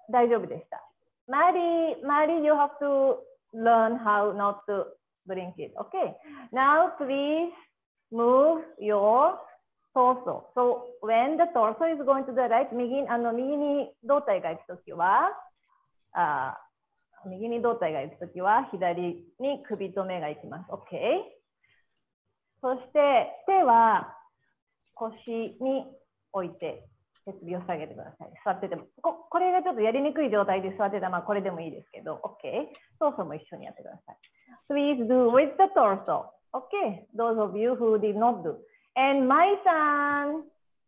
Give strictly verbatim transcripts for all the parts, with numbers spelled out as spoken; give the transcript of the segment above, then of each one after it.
大丈夫でした。マリー、マリー、you have to learn how not to blink it. Okay. Now please move your torso. So when the torso is going to the right, 右、あの右に胴体が行くときは、あ右に胴体が行くときは、左に首と目が行きます。OK。そして手は腰に置いて、手首を下げてください。座ってても。こ, これがちょっとやりにくい状態で座ってたら、まあこれでもいいですけど、OK。トーソも一緒にやってください。Please do with the torso. OK。Those of you who did not do. And my son.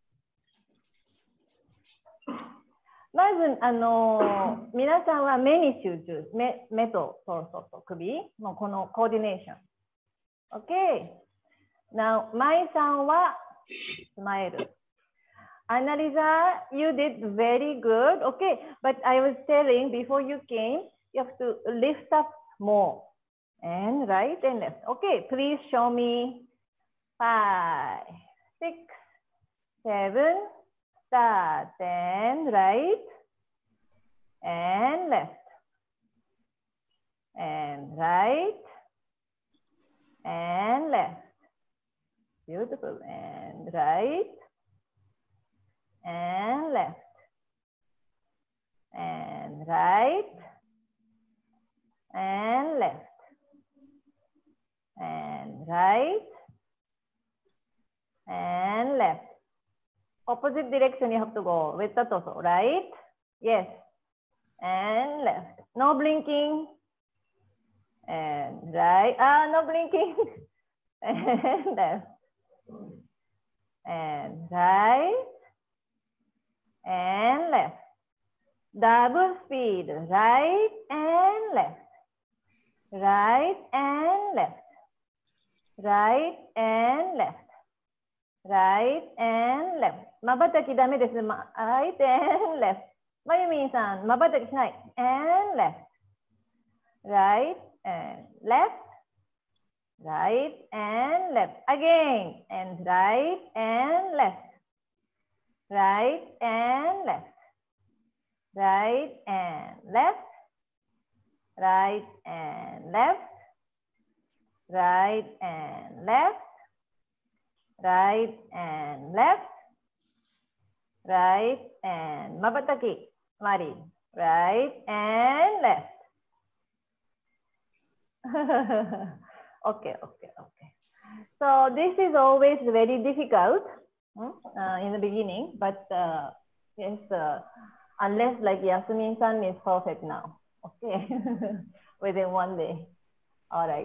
まず、あのー、皆さんは目に集中。目、目とトーソと首のこのコーディネーション。OK。Now, my son はスマイル。Annalisa, you did very good. Okay, but I was telling before you came, you have to lift up more. And right and left. Okay, please show me five, six, seven, start and right and left. And right and left. Beautiful. And right. And left and right and left and right and left. Opposite direction you have to go with the torso. Right, yes, and left. No blinking. And right. Ah, no blinking. And left and right. And left. Double speed. Right and left. Right and left. Right and left. Right and left. まばたきダメです。Right and left. まゆみんさん、まばたきしない。And left. Right and left. Right and left. Again. And right and left. Right and left, right and left, right and left, right and left, right and left, right and まばたき、マリー、right and left. Okay, okay, okay. So this is always very difficult. Uh, in the beginning, but uh, yes, uh, unless like Yasmin-san is perfect now, okay, within one day. All right.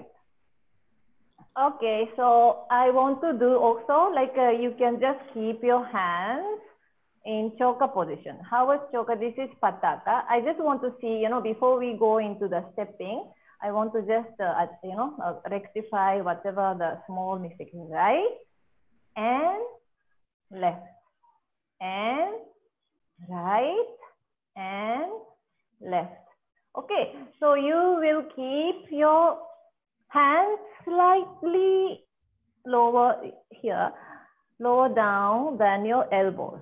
Okay, so I want to do also like uh, you can just keep your hands in choka position. How is choka? This is pataka. I just want to see, you know, before we go into the stepping, I want to just, uh, you know, uh, rectify whatever the small mistakes, right? And left and right and left. Okay, so you will keep your hands slightly lower here, lower down than your elbows.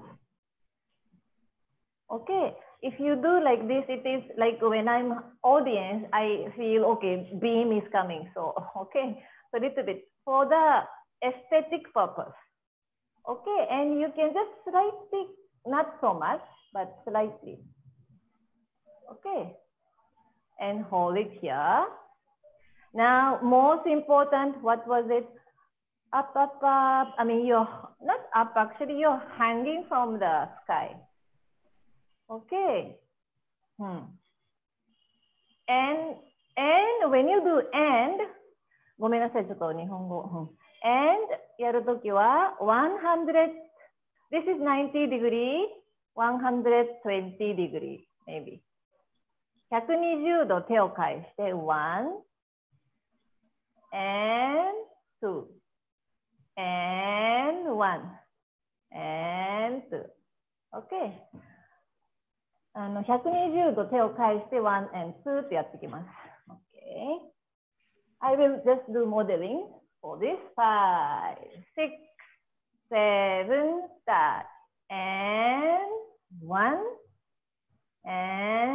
Okay, if you do like this, it is like when I'm audience, I feel okay, beam is coming. So okay, so a little bit for the aesthetic purpose. Okay, and you can just slightly, not so much, but slightly. Okay, and hold it here. Now, most important, what was it? Up, up, up. I mean, you're not up, actually, you're hanging from the sky. Okay. Hmm. And, and when you do and, ごめんなさい、ちょっと日本語。And やるときはone hundred, this is ninety degree, one hundred twenty degree, maybe. ひゃくにじゅうど手を返してone and two and one and two. Okay. あのひゃくにじゅうど手を返してone and twoってやってきます。Okay. I will just do modeling for this. Five, six, seven, start. And one, and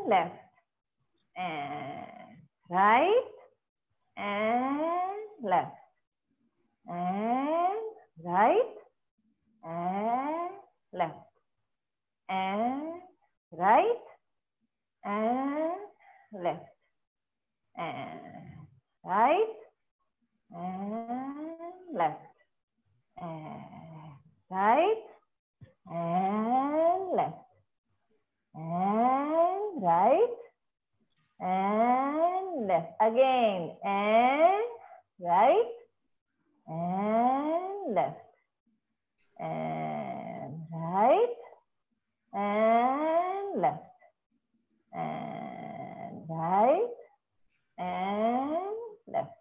left, and right, and left, and right, and left, and right, and left, and right, and left, and right, and left, and right, and left, again, and right, and left, and right, and left, and right, and left,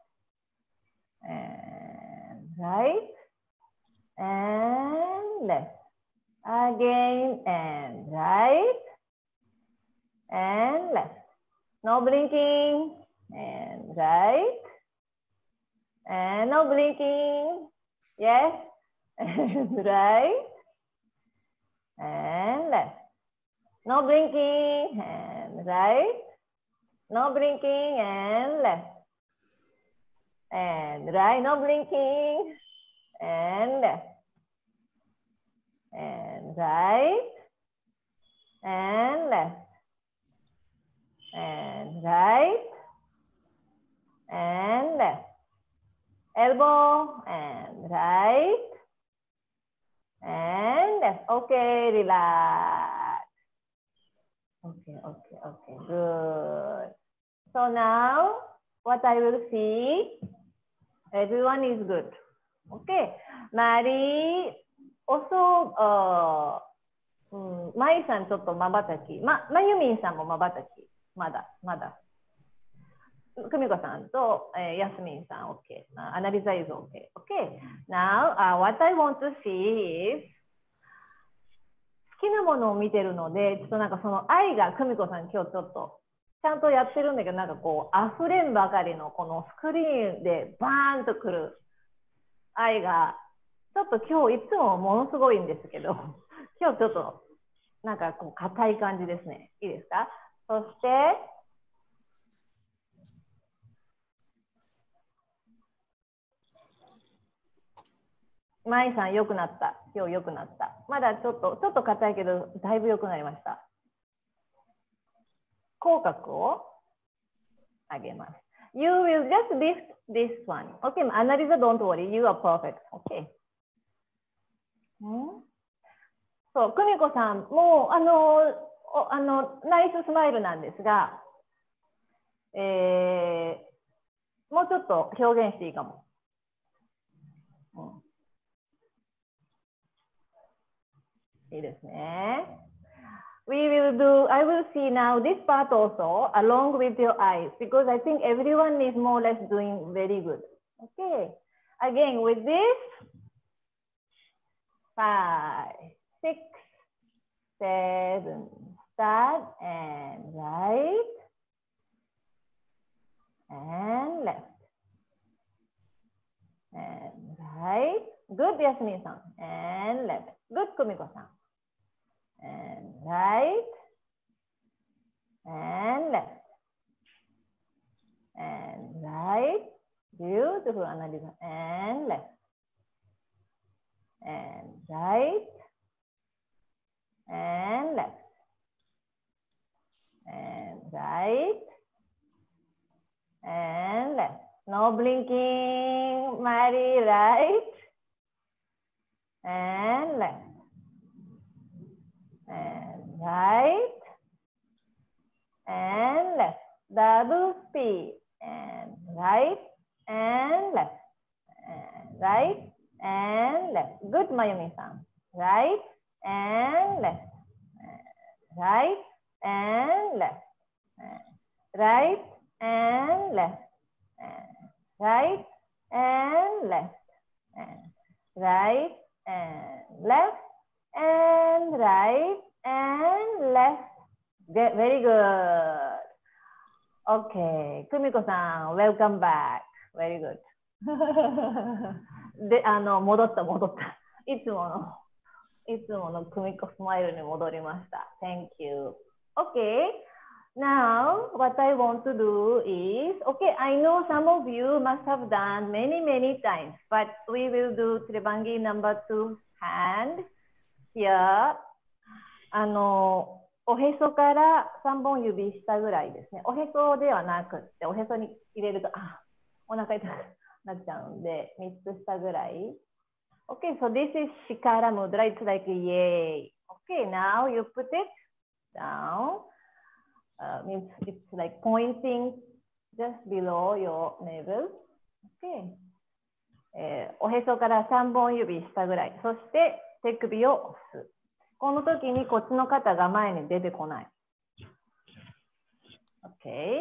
and right, and left, again, and right, and left. No blinking, and right, and no blinking, yes, and right, and left. No blinking, and right, no blinking, and left, and right, no blinking, and left, and right, and left, and right, and left, elbow, and right, and left. Okay, relax. Okay, okay, okay, good. So now, what I will see, everyone is good. Okay, Mary also, uh, うん、まいさんちょっとまばたき、ま、まゆみんさんもまばたき、まだ、まだ。久美子さんと、えー、やすみんさん、OK。アナリザイズ OK。OK。Now,、uh, what I want to see is 好きなものを見てるので、ちょっとなんかその愛が久美子さん今日ちょっとちゃんとやってるんだけど、なんかこう溢れんばかりのこのスクリーンでバーンとくる愛が、ちょっと今日いつもものすごいんですけど、今日ちょっとなんかこう硬い感じですね。いいですか？そしてまいさん良くなった。今日良くなった。まだちょっとちょっと硬いけどだいぶ良くなりました。口角を上げます。You will just lift this one. Okay, Annalisa, don't worry. You are perfect. Okay. んそう、久美子さんもあのあのナイススマイルなんですが、えー、もうちょっと表現していいかも。うん、いいですね。We will do, I will see now this part also along with your eyes because I think everyone is more or less doing very good. Okay. Again, with this, five, six, seven, start and right and left and right. Good, Yasmin-san. And left. Good, Kumiko-san. And right and left and right, beautiful, Annalisa, and left and right and left and right and left. No blinking, Mary, right and left and right and left, double speed and right and left and right and left. Good, Mayumi-san. Right and left, right and left, right and left, right and left, right and left and right and left. Very good. Okay, Kumiko-san, welcome back. Very good. で、あの戻った戻った。いつものいつもの久美子スマイルに戻りました。Thank you. Okay. Now, what I want to do is, okay, I know some of you must have done many, many times, but we will do Trebangi number two hand here. あの、おへそからさんぼん指下ぐらいですね。おへそではなくって、おへそに入れると、あ、お腹痛くなっちゃうんで、みっつ下ぐらい。Okay, so this is Shikara Mudra. It's like yay. Okay, now you put it down. Uh, means it's like pointing just below your navel. Okay. えー、おへそからさんぼん指下ぐらい。そして手首を押す。この時にこっちの肩が前に出てこない。Okay.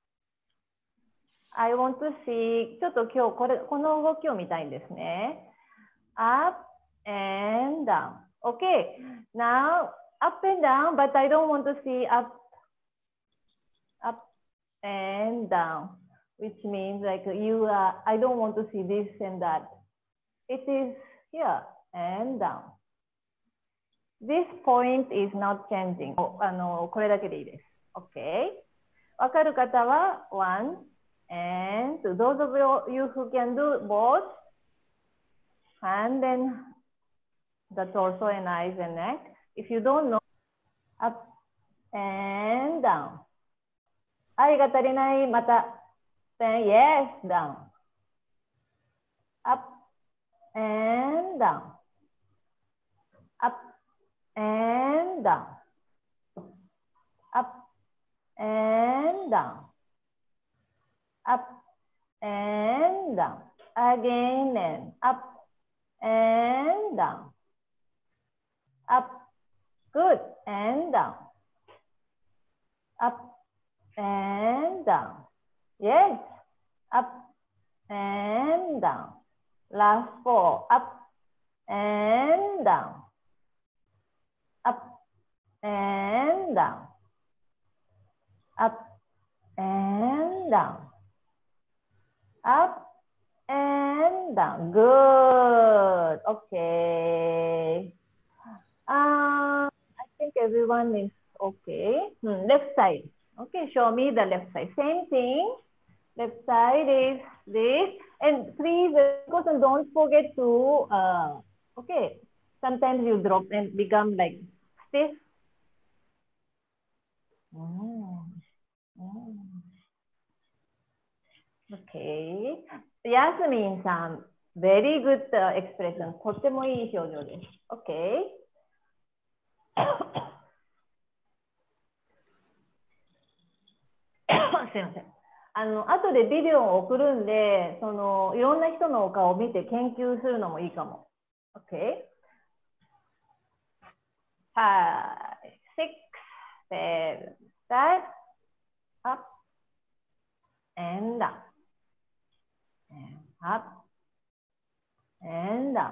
I want to see ちょっと今日これこの動きを見たいんですね。Up and down. Okay. Now up and down, but I don't want to see up, up and down, which means like you are. I don't want to see this and that. It is here and down. This point is not changing. あのこれだけでいいです。Okay. わかる方は one and two. Those of you who can do both, and then the torso and eyes and neck. If you don't know, up and down. 愛が足りない、また then yes, down. Up and down. Up and down. Up and down. Up and down. Again and up and down. Up. Good. And down. Up and down. Yes. Up and down. Last four. Up and down. Up and down. Up and down. Up and down. Good. Okay. Uh, I think everyone is okay. Hmm, left side. Okay, show me the left side. Same thing. Left side is this. And please, don't forget to, uh, okay, sometimes you drop and become like stiff. Mm. Mm. Okay. Yasmin san, very good uh, expression. とってもいい表情です。Okay. すいません。あの後でビデオを送るんで、そのいろんな人のお顔を見て研究するのもいいかも。Okay. Five, six, seven, start, up and down, and up and down,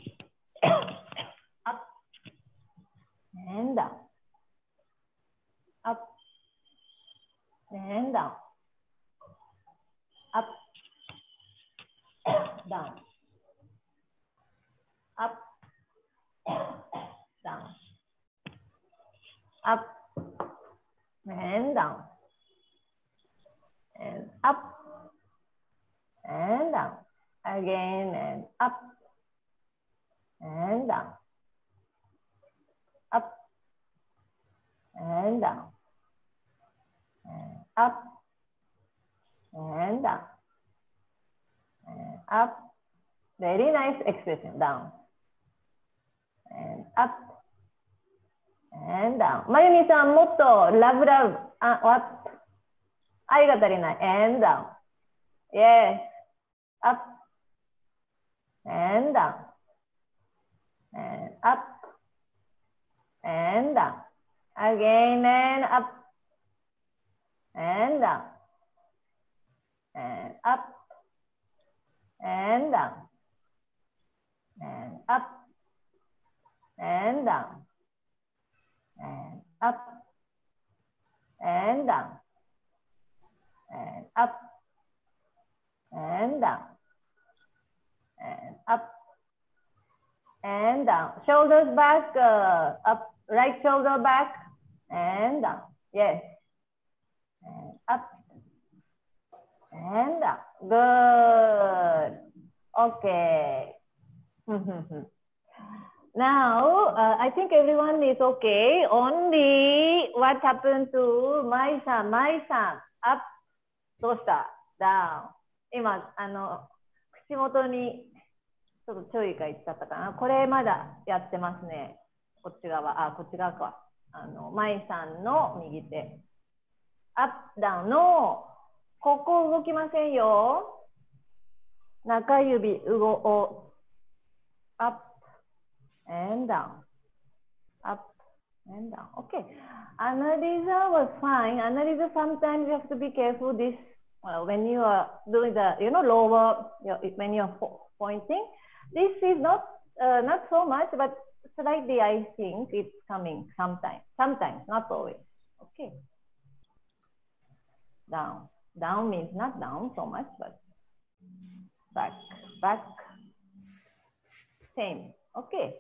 up and down, up and down, up, down, up, down, up and down, and up and down, again and up and down, up and down, and up and down, and up. Very nice expression. Down and up and down. まゆみさん、もっとラブラブ。あ、what? 愛が足りない。and down. Yes. Up and down. And up and down. Again and up and down. And up and down. And up and down. And up and down. And up and down. And up and down. Shoulders back, uh, up, right shoulder back and down. Yes. and up. Good. Okay. Now, uh, I think everyone is okay. Only what happened to Mai-san? Mai-san, up, どうした down. 今、あの、口元にちょっと注意がいっちゃったかな。これまだやってますね。こっち側、あ、こっち側か。あの、Maiさんの右手。アップ、ダウンの、ここ動きませんよ。中指、動を、アップ。and down, up and down. Okay, Annalisa was fine. Annalisa, sometimes you have to be careful this well, when you are doing the, you know, lower, when you're pointing. This is not uh, not so much, but slightly I think it's coming sometimes. Sometimes, not always. Okay. Down. Down means not down so much, but back, back. Same. Okay.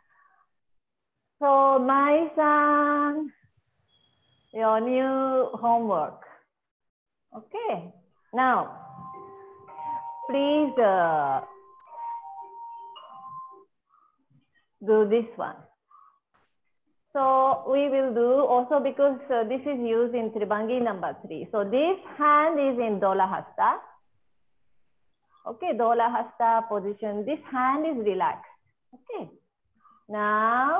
So, Mai-san, your new homework. Okay. Now, please uh, do this one. So, we will do also because uh, this is used in Tribangi number three. So, this hand is in Dola Hasta. Okay, Dola Hasta position. This hand is relaxed. Okay. Now,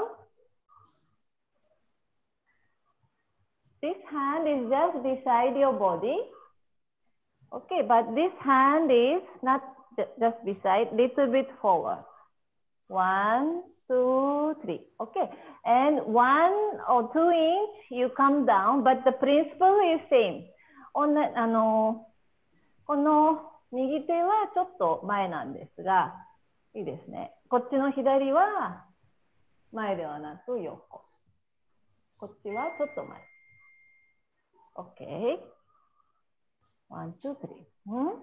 this hand is just beside your body. Okay, but this hand is not just beside, little bit forward. One, two, three. Okay, and one or two inch you come down, but the principle is same. おんなあのこの右手はちょっと前なんですが、いいですね。こっちの左は前ではなく横。こっちはちょっと前。Okay. One, two, three. Hmm?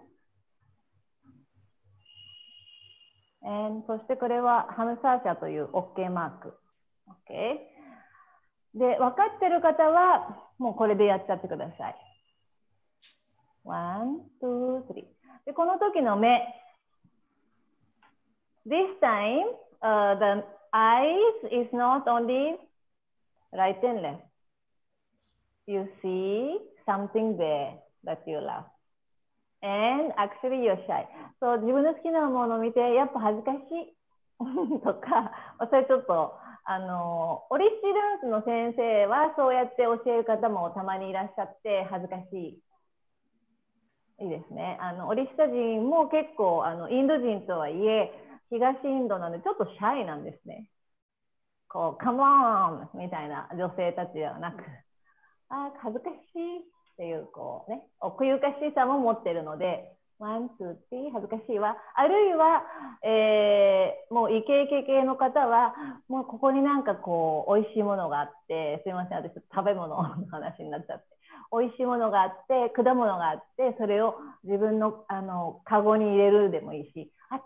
And そしてこれはハムサーシャという OK マーク。Okay. で、分かってる方はもうこれでやっちゃってください。One, two, three. で、この時の目。This time, uh, the eyes is not only right and left. You see something there that you love. And actually you're shy. So 自分の好きなものを見て、やっぱ恥ずかしいとか、それちょっと、あの、オリッシーダンスの先生はそうやって教える方もたまにいらっしゃって恥ずかしい。いいですね。あの、オリッシャ人も結構、あの、インド人とはいえ、東インドなんでちょっとシャイなんですね。こう、come on! みたいな女性たちではなく、あ、恥ずかしいっていう、こうね、奥ゆかしさも持ってるので、ワン、ツー、スリー、恥ずかしいわ。あるいは、えー、もうイケイケ系の方は、もうここになんかこう、美味しいものがあって、すいません、私食べ物の話になっちゃって。美味しいものがあって、果物があって、それを自分の、あの、カゴに入れるでもいいし、あった、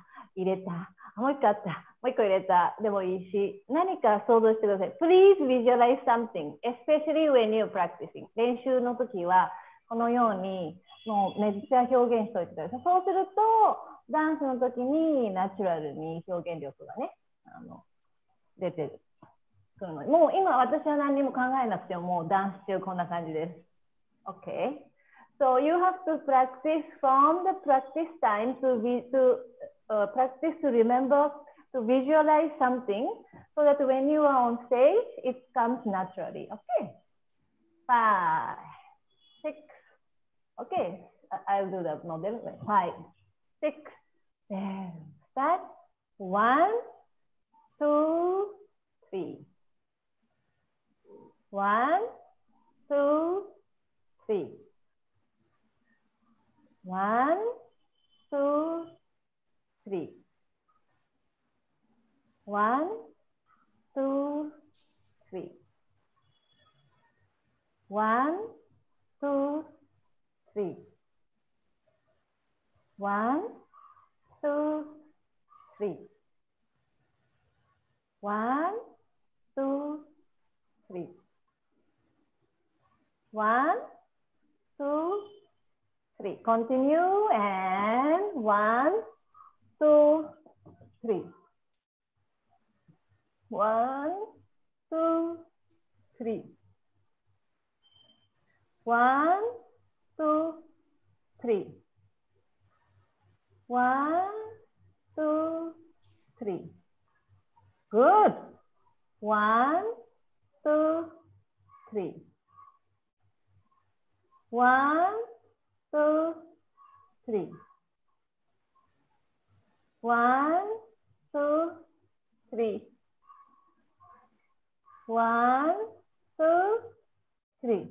入れた、もう一個あった、もう一個入れたでもいいし、何か想像してください。Please visualize something, especially when you're practicing. 練習の時は、このように、もうめっちゃ表現しておいてください。そうすると、ダンスの時にナチュラルに表現力がね、あの出てる。もう今私は何にも考えなくても、もうダンス中こんな感じです。Okay. So you have to practice from the practice time to be to uh, practice to remember to visualize something so that when you are on stage it comes naturally. Okay. Five, six. Okay. I'll do the model. Five, six, seven. Start. One, two, three. One, two, three. One, two, three. One, two, three. One, two, three. One, two, three. One, two, three. One, two, three. Continue and one, two, three. One, two, three. One, two, three. One, two, three. Good. One, two, three. One, two, three. One, two, three. One, two, three.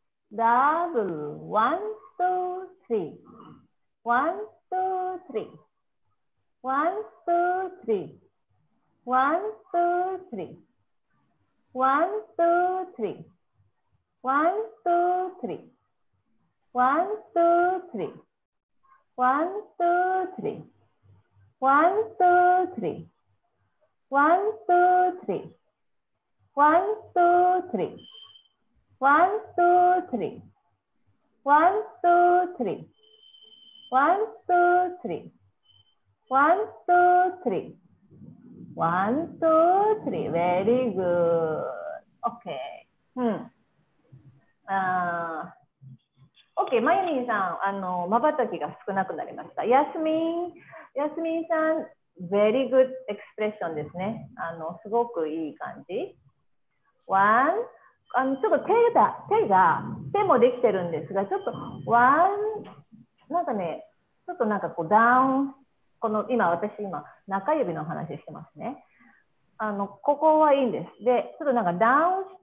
Double. One, two, three. One, two, three. One, two, three. One, two, three. One, two, three. One, two, three. One, two, three. One, two, three. One, two, three. One, two, three. One, two, three. One, two, three. One, two, three. One, two, three. One, two, three. One, two, three. Very good. Okay. うん。あー OK。まゆみんさん、あの、瞬きが少なくなりました。やすみん、やすみんさん、very good expression ですね。あの、すごくいい感じ。One、あの、ちょっと手が、手が、手もできてるんですが、ちょっと、one、なんかね、ちょっとなんかこう、ダウン、この、今、私、今、中指の話してますね。あの、ここはいいんです。で、ちょっとなんかダウンして、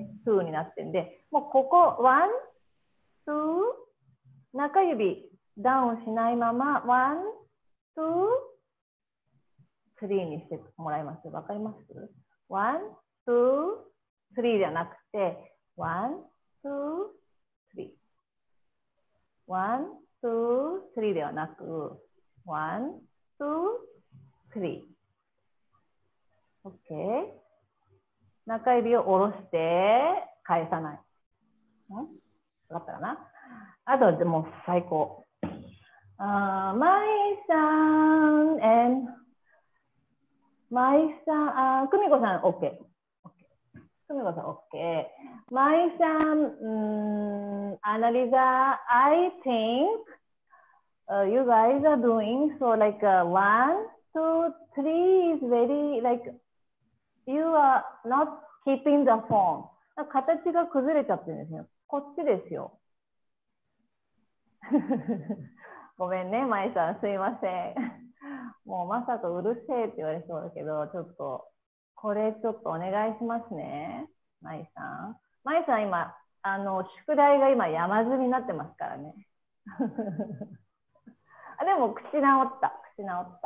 ツーになってるんで、もうここ、ワン、ツー、中指ダウンしないまま、ワン、ツー、スリーにしてもらいます。わかります？ワン、ツー、スリーじゃなくて、ワン、ツー、スリー。ワン、ツー、スリーではなく、ワン、ツー、スリー。OK。中指を下ろして返さない。ん？分かったかな？あとでも最高。Uh, my son and my son、uh, 久美子さん OK。久美子さん OK。My son、um, Annalisa, I think、uh, you guys are doing so like、uh, one, two, three is very like you are not keeping the form。形が崩れちゃってるんですよ。こっちですよ。ごめんね、まいさん、すいません。もうまさかうるせえって言われそうだけど、ちょっと、これちょっとお願いしますね、まいさん。まいさん、今、あの、宿題が今山積みになってますからね。あ、でも、口直った、口直った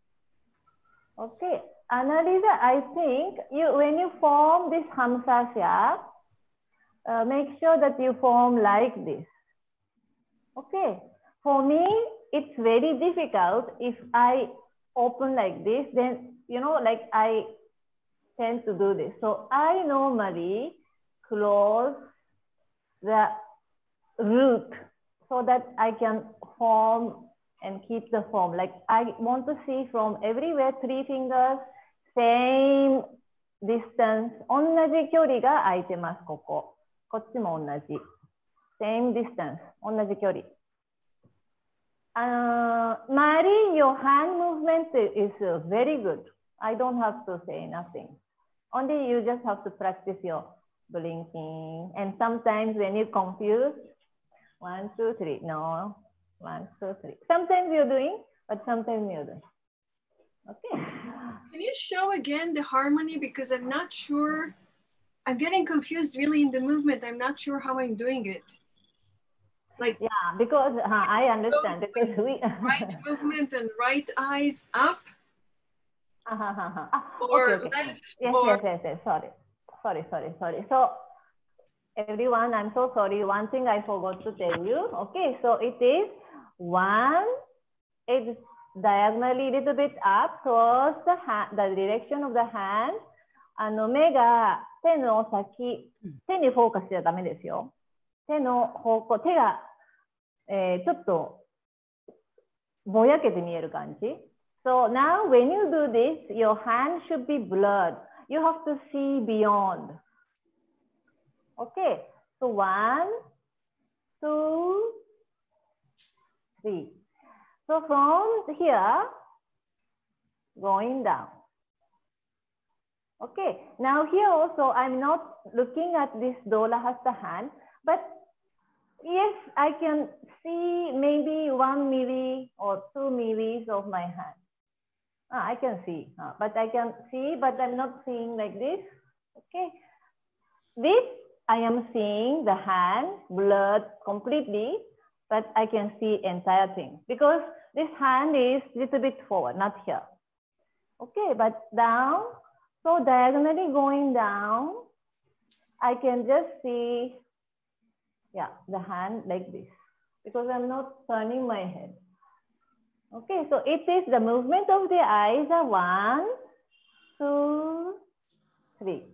。OK。Annalisa, I think you, when you form this Hamsasya,、uh, make sure that you form like this. Okay. For me, it's very difficult if I open like this, then, you know, like I tend to do this. So I normally close the root so that I can form and keep the form. Like I want to see from everywhere, three fingers, same distance. 同じ距離が空いてます、ここ。こっちも同じ。Same distance. 同じ距離。Uh, Mari, your hand movement is very good. I don't have to say nothing. Only you just have to practice your blinking. And sometimes when you confuse, one, two, three. No, one, two, three. Sometimes you're doing, but sometimes you're doing. Okay. Can you show again the harmony? Because I'm not sure. I'm getting confused really in the movement. I'm not sure how I'm doing it. Like, yeah, because uh, I understand because we right movement and right eyes up, uh -huh, uh -huh. Ah, or okay, okay. left, yes, or yes, yes, yes. Sorry, sorry, sorry, sorry. So everyone, I'm so sorry. One thing I forgot to tell you. Okay, so it is one. It's diagonally a little bit up towards the hand, the direction of the hand. あの目が手の先、手にフォーカスしちゃダメですよ。手の方向、手がえー、ちょっとぼやけて見える感じ。So now when you do this, your hand should be blurred. You have to see beyond. Okay. So one, two, three. So from here, going down. Okay. Now here also, I'm not looking at this Dola Hasta hand, but yes, I can see maybe one milli or two millis of my hand. Ah, I can see, ah, but I can see, but I'm not seeing like this. Okay. This, I am seeing the hand blurred completely, but I can see entire thing because this hand is little bit forward, not here. Okay, but down, so diagonally going down, I can just see, yeah, the hand like this because I'm not turning my head. Okay, so it is the movement of the eyes are one, two, three.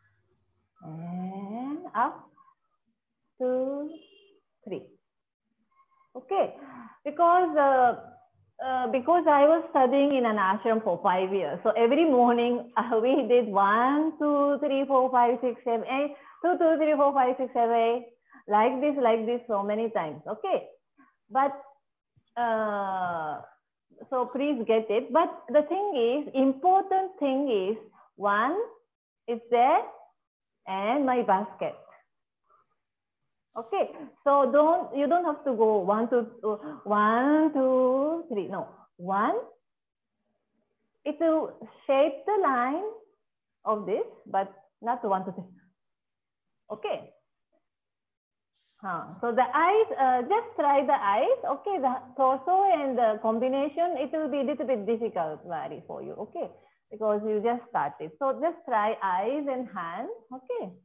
And up, two, three. Okay, because uh, uh, because I was studying in an ashram for five years. So every morning uh, we did one, two, three, four, five, six, seven, eight, two, two, three, four, five, six, seven, eight, like this, like this, so many times. Okay, but uh, so please get it. But the thing is, important thing is one is there and my basket. Okay, so don't you don't have to go one, two, uh, one, two, three. No, one. It will shape the line of this, but not one, two, three. Okay. Huh. So the eyes, uh, just try the eyes. Okay, the torso and the combination, it will be a little bit difficult, Mary, for you. Okay, because you just started. So just try eyes and hands. Okay.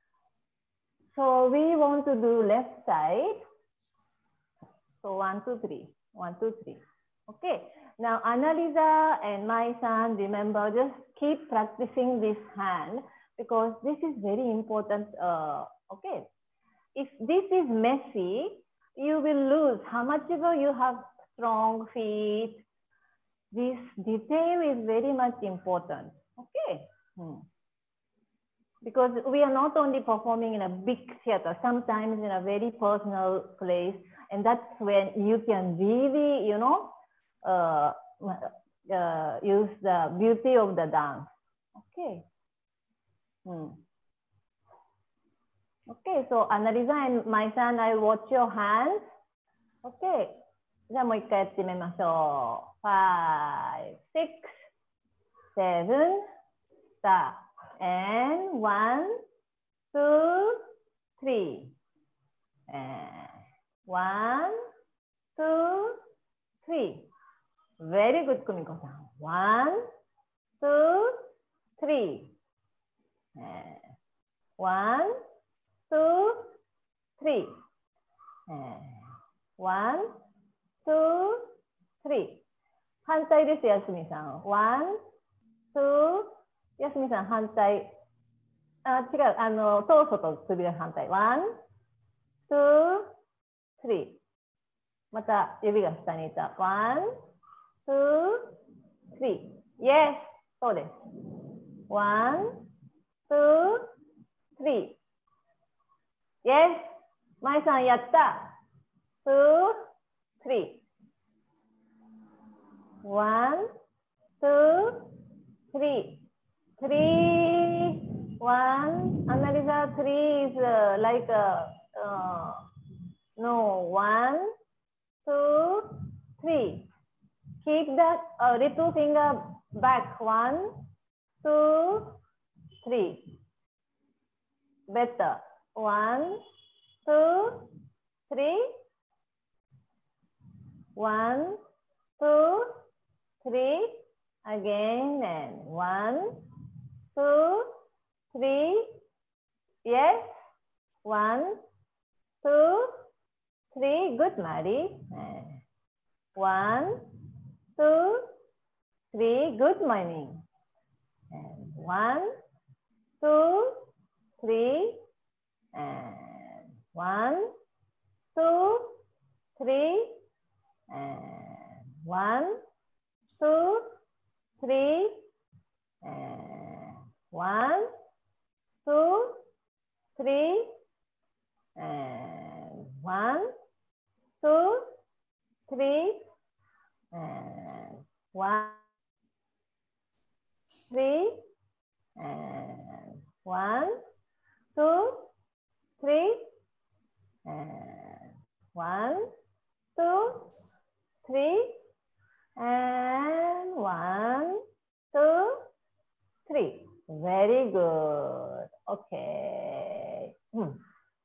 So we want to do left side. So one, two, three. One, two, three. Okay. Now Annalisa and my son, remember, just keep practicing this hand because this is very important. Uh, okay. If this is messy, you will lose. How much ever you have strong feet, this detail is very much important. Okay. Hmm. Because we are not only performing in a big theater, sometimes in a very personal place, and that's when you can really, you know, uh, uh, use the beauty of the dance. Okay. Hmm. Okay, so Annalisa and my son, I watch your hands. Okay. じゃあもう一回やってみましょう。five, six, seven, start. And one, two, three. And one, two, three. Very good, Kumiko-san. One, two, three. And one, two, three. And one, two, three. 反対です、やすみさん。one, two, やすみさん反対。あ、違う。あの、トーソと首が反対。one, two, three. また指が下にいた。one, two, three. Yes. そうです。one, two, three. Yes. まいさんやった。two, three. one, two, three. three, one. Annalisa, three is uh, like a, uh, no, one, two, three. Keep the uh, little finger back. One, two, three. Better. One, two, three. One, two, three. Again and one, two, three. Yes. One, two, three. Good, Mari. One, two, three. Good morning. And one, two, three. And one, two, three, and one, two, three, and one, two, three, and one, two, three, and one, three, and one, two, three, and one, two, three, and one, two, three. Very good. Okay. うん、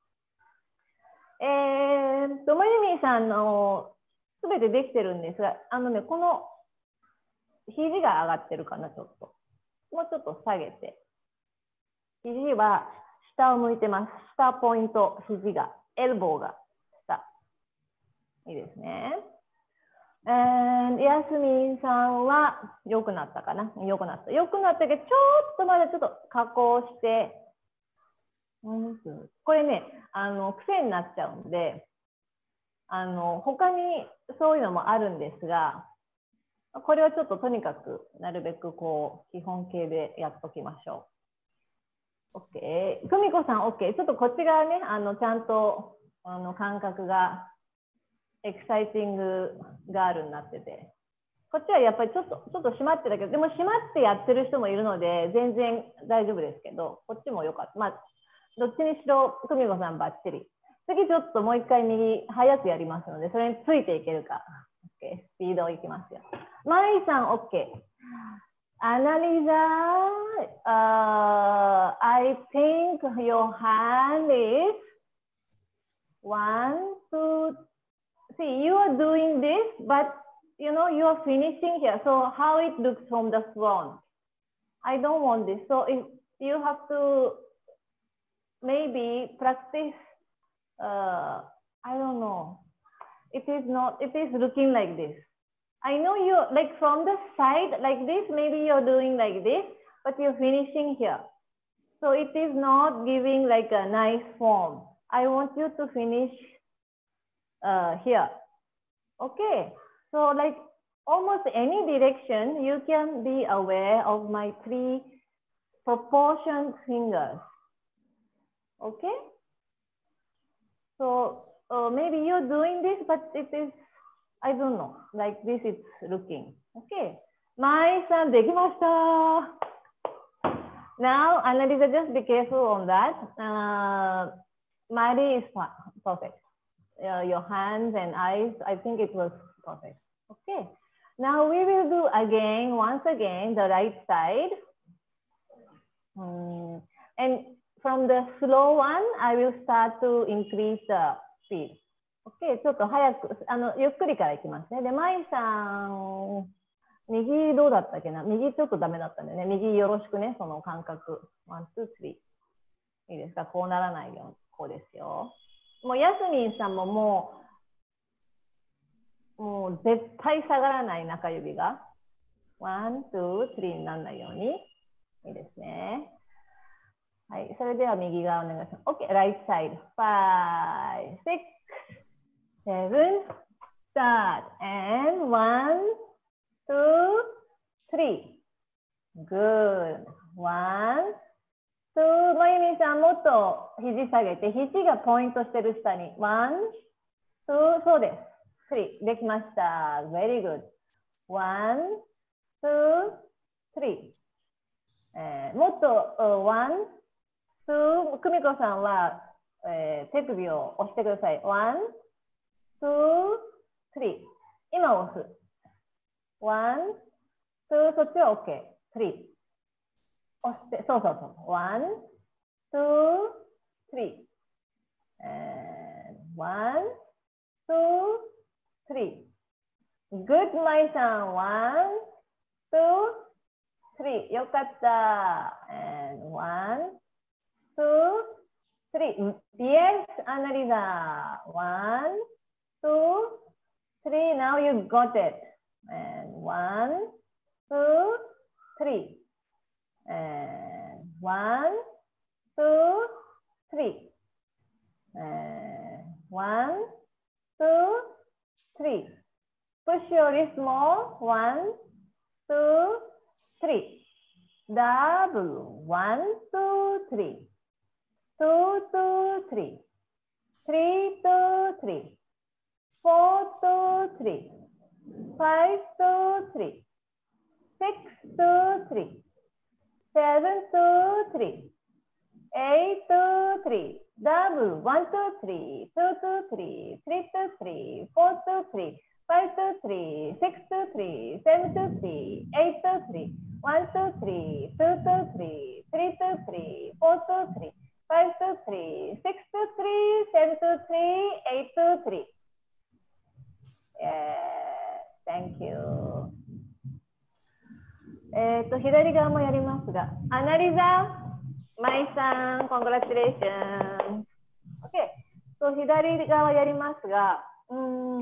えーと、まゆみさんのすべてできてるんですが、あのね、この肘が上がってるかな、ちょっと。もうちょっと下げて。肘は下を向いてます。下ポイント、肘が。エルボーが下。いいですね。And ヤスミンさんは良くなったかな。良くなった。良くなったけど、ちょっとまだちょっと加工して。これね、あの癖になっちゃうんで、あの他にそういうのもあるんですが、これはちょっととにかくなるべくこう基本形でやっときましょう。OK。久美子さん OK。ちょっとこっち側ね、あのちゃんとあの感覚がエキサイティングガールになってて、こっちはやっぱりちょっとちょっと閉まってたけど、でも閉まってやってる人もいるので全然大丈夫ですけど、こっちも良かった。まあどっちにしろ久美子さんバッチリ。次ちょっともう一回右早くやりますので、それについていけるか。OK。スピードいきますよ。マイさん OK。アナリザー、uh, I think your hand is one, two, see, you are doing this, but you know, you are finishing here. So how it looks from the front. I don't want this. So if you have to maybe practice, uh, I don't know. It is not, it is looking like this. I know you, like from the side like this, maybe you're doing like this, but you're finishing here. So it is not giving like a nice form. I want you to finish uh, here. Okay. So like almost any direction, you can be aware of my three proportioned fingers. Okay. So uh, maybe you're doing this, but it is, I don't know, like this it's looking. Okay. Mai-san, できました。Now, Annalisa, just be careful on that. Uh, Mari is perfect. Uh, your hands and eyes, I think it was perfect. Okay. Now we will do again, once again, the right side. Um, and from the slow one, I will start to increase the speed. OK、ちょっと早く、あの、ゆっくりからいきますね。で、まいさん、右どうだったっけな、右ちょっとダメだったんでね、右よろしくね、その感覚。ワン、ツー、スリー。いいですか、こうならないように、こうですよ。もうヤスミンさんももう、もう絶対下がらない中指が。ワン、ツー、スリーにならないように。いいですね。はい、それでは右側お願いします。OK、right side。five、six、seven、start。and one、two、three。good。one、two、まゆみさんもっと肘下げて、肘がポイントしてる下に。one、two、そうです。three。できました。very good。one、two、three。えー、もっと、uh, one、two、久美子さんは、えー、手首を押してください。one、two、three。今押す。one、two、そっちは OK。three。押して、そうそうそう。one、two、three。one、two、three。good、まいさん。one、two、three。よかった。and one、two、three。yes、Annalisa。one、two、three。now you got it。and one、two、three。and one、two、three。and one、two、 very small. One, two, three. Double. One, two, three. Two, two, three. Three, two, three. Four, two, three. Five, two, three. Six, two, three. Seven, two, three. Eight, two, three. Double. One, two, three. Two, two, three. Three, two, three. Four, two, three. Five, two, three. Six, two, three. Seven, two, three. Eight, two, three. One, two, three. Two, two, three. Three, two, three. Four, two, three. Five, two, three. Six, two, three. Seven, two, three. Eight, two, three. Yeah. Thank you. えっと、左側もやりますが、アナリザ、マイさん、コングラチュレーション。OK。そう、左側やりますが、うん、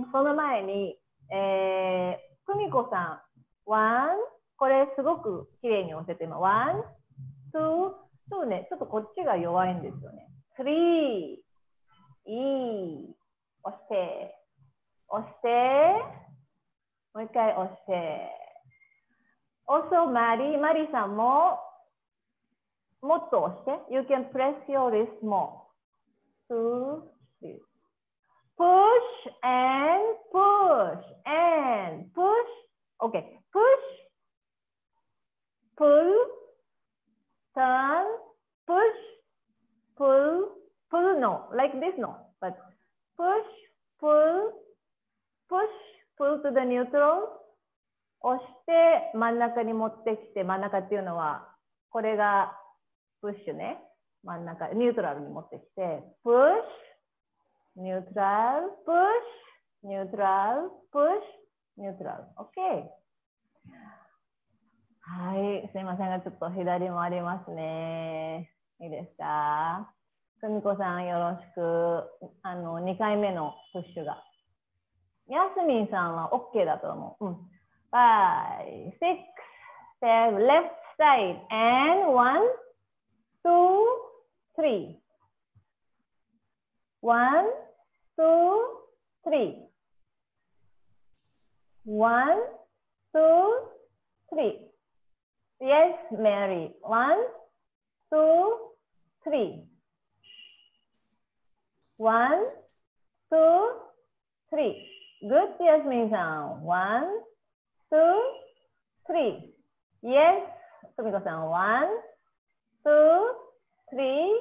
その前に、えー、久美子さん、ワン、これすごくきれいに押せて今、ワン、ツー、そうね、ちょっとこっちが弱いんですよね。スリー、イー、押して、押して、もう一回押して。Also, マリー、マリーさんも、もっと押して。You can press your wrist more. Two, three. Push and push and push. Okay. Push, pull, turn, push, pull, pull. No, like this, no. But push, pull, push, pull to the neutral. 押して真ん中に持ってきて、真ん中っていうのはこれがプッシュね、真ん中ニュートラルに持ってきて、プッシュニュートラルプッシュニュートラルプッシュニュートラル OK。 はい、すいませんがちょっと左もありますね。いいですか。久美子さんよろしく。あのにかいめのプッシュが、ヤスミンさんは OK だと思う。うん、five, six, seven, left side, and one, two, three. One, two, three. One, two, three. Yes, Mary. One, two, three. One, two, three. Good, Yasmin-san. One, two, three. Yes, Sumiko-san. One, two, three.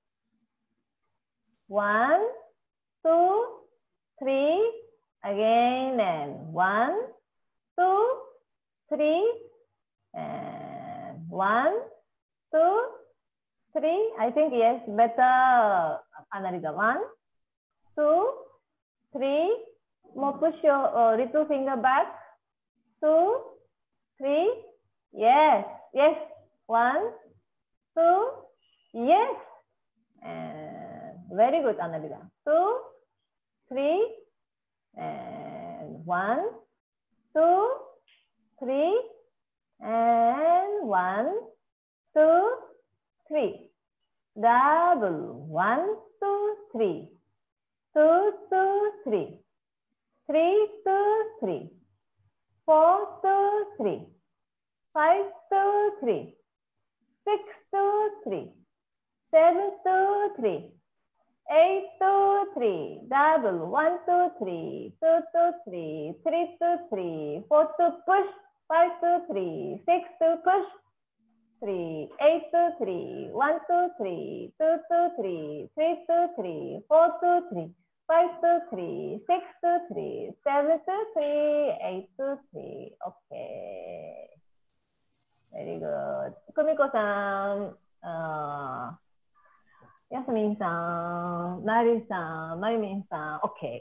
One, two, three. Again, and one, two, three. And one, two, three. I think yes, better. Analyze one, two, three. More push your uh, little finger back. Two, three. Yes, yes. One, two. Yes. And very good, Annalisa. Two, three. And one, two, three. And one, two, three. Double. One, two, three. Two, two, three. Three, two, three. Four, two, three. Five, two, three. Six, two, three. Seven, two, three. Eight, two, three. Double. One, two, three. Two, two, three. Three, two, three. Four, two, push. Five, two, three. Six, two, push. Three. Eight, two, three. One, two, three. Two, two, three. Three, two, three. Four, two, three. Five, two, three. Six, two, three. Seven, two, three. Eight, two, three. Okay. Very good. Kumiko san, uh, Yasmin san, Mari san, Marimin san. Okay.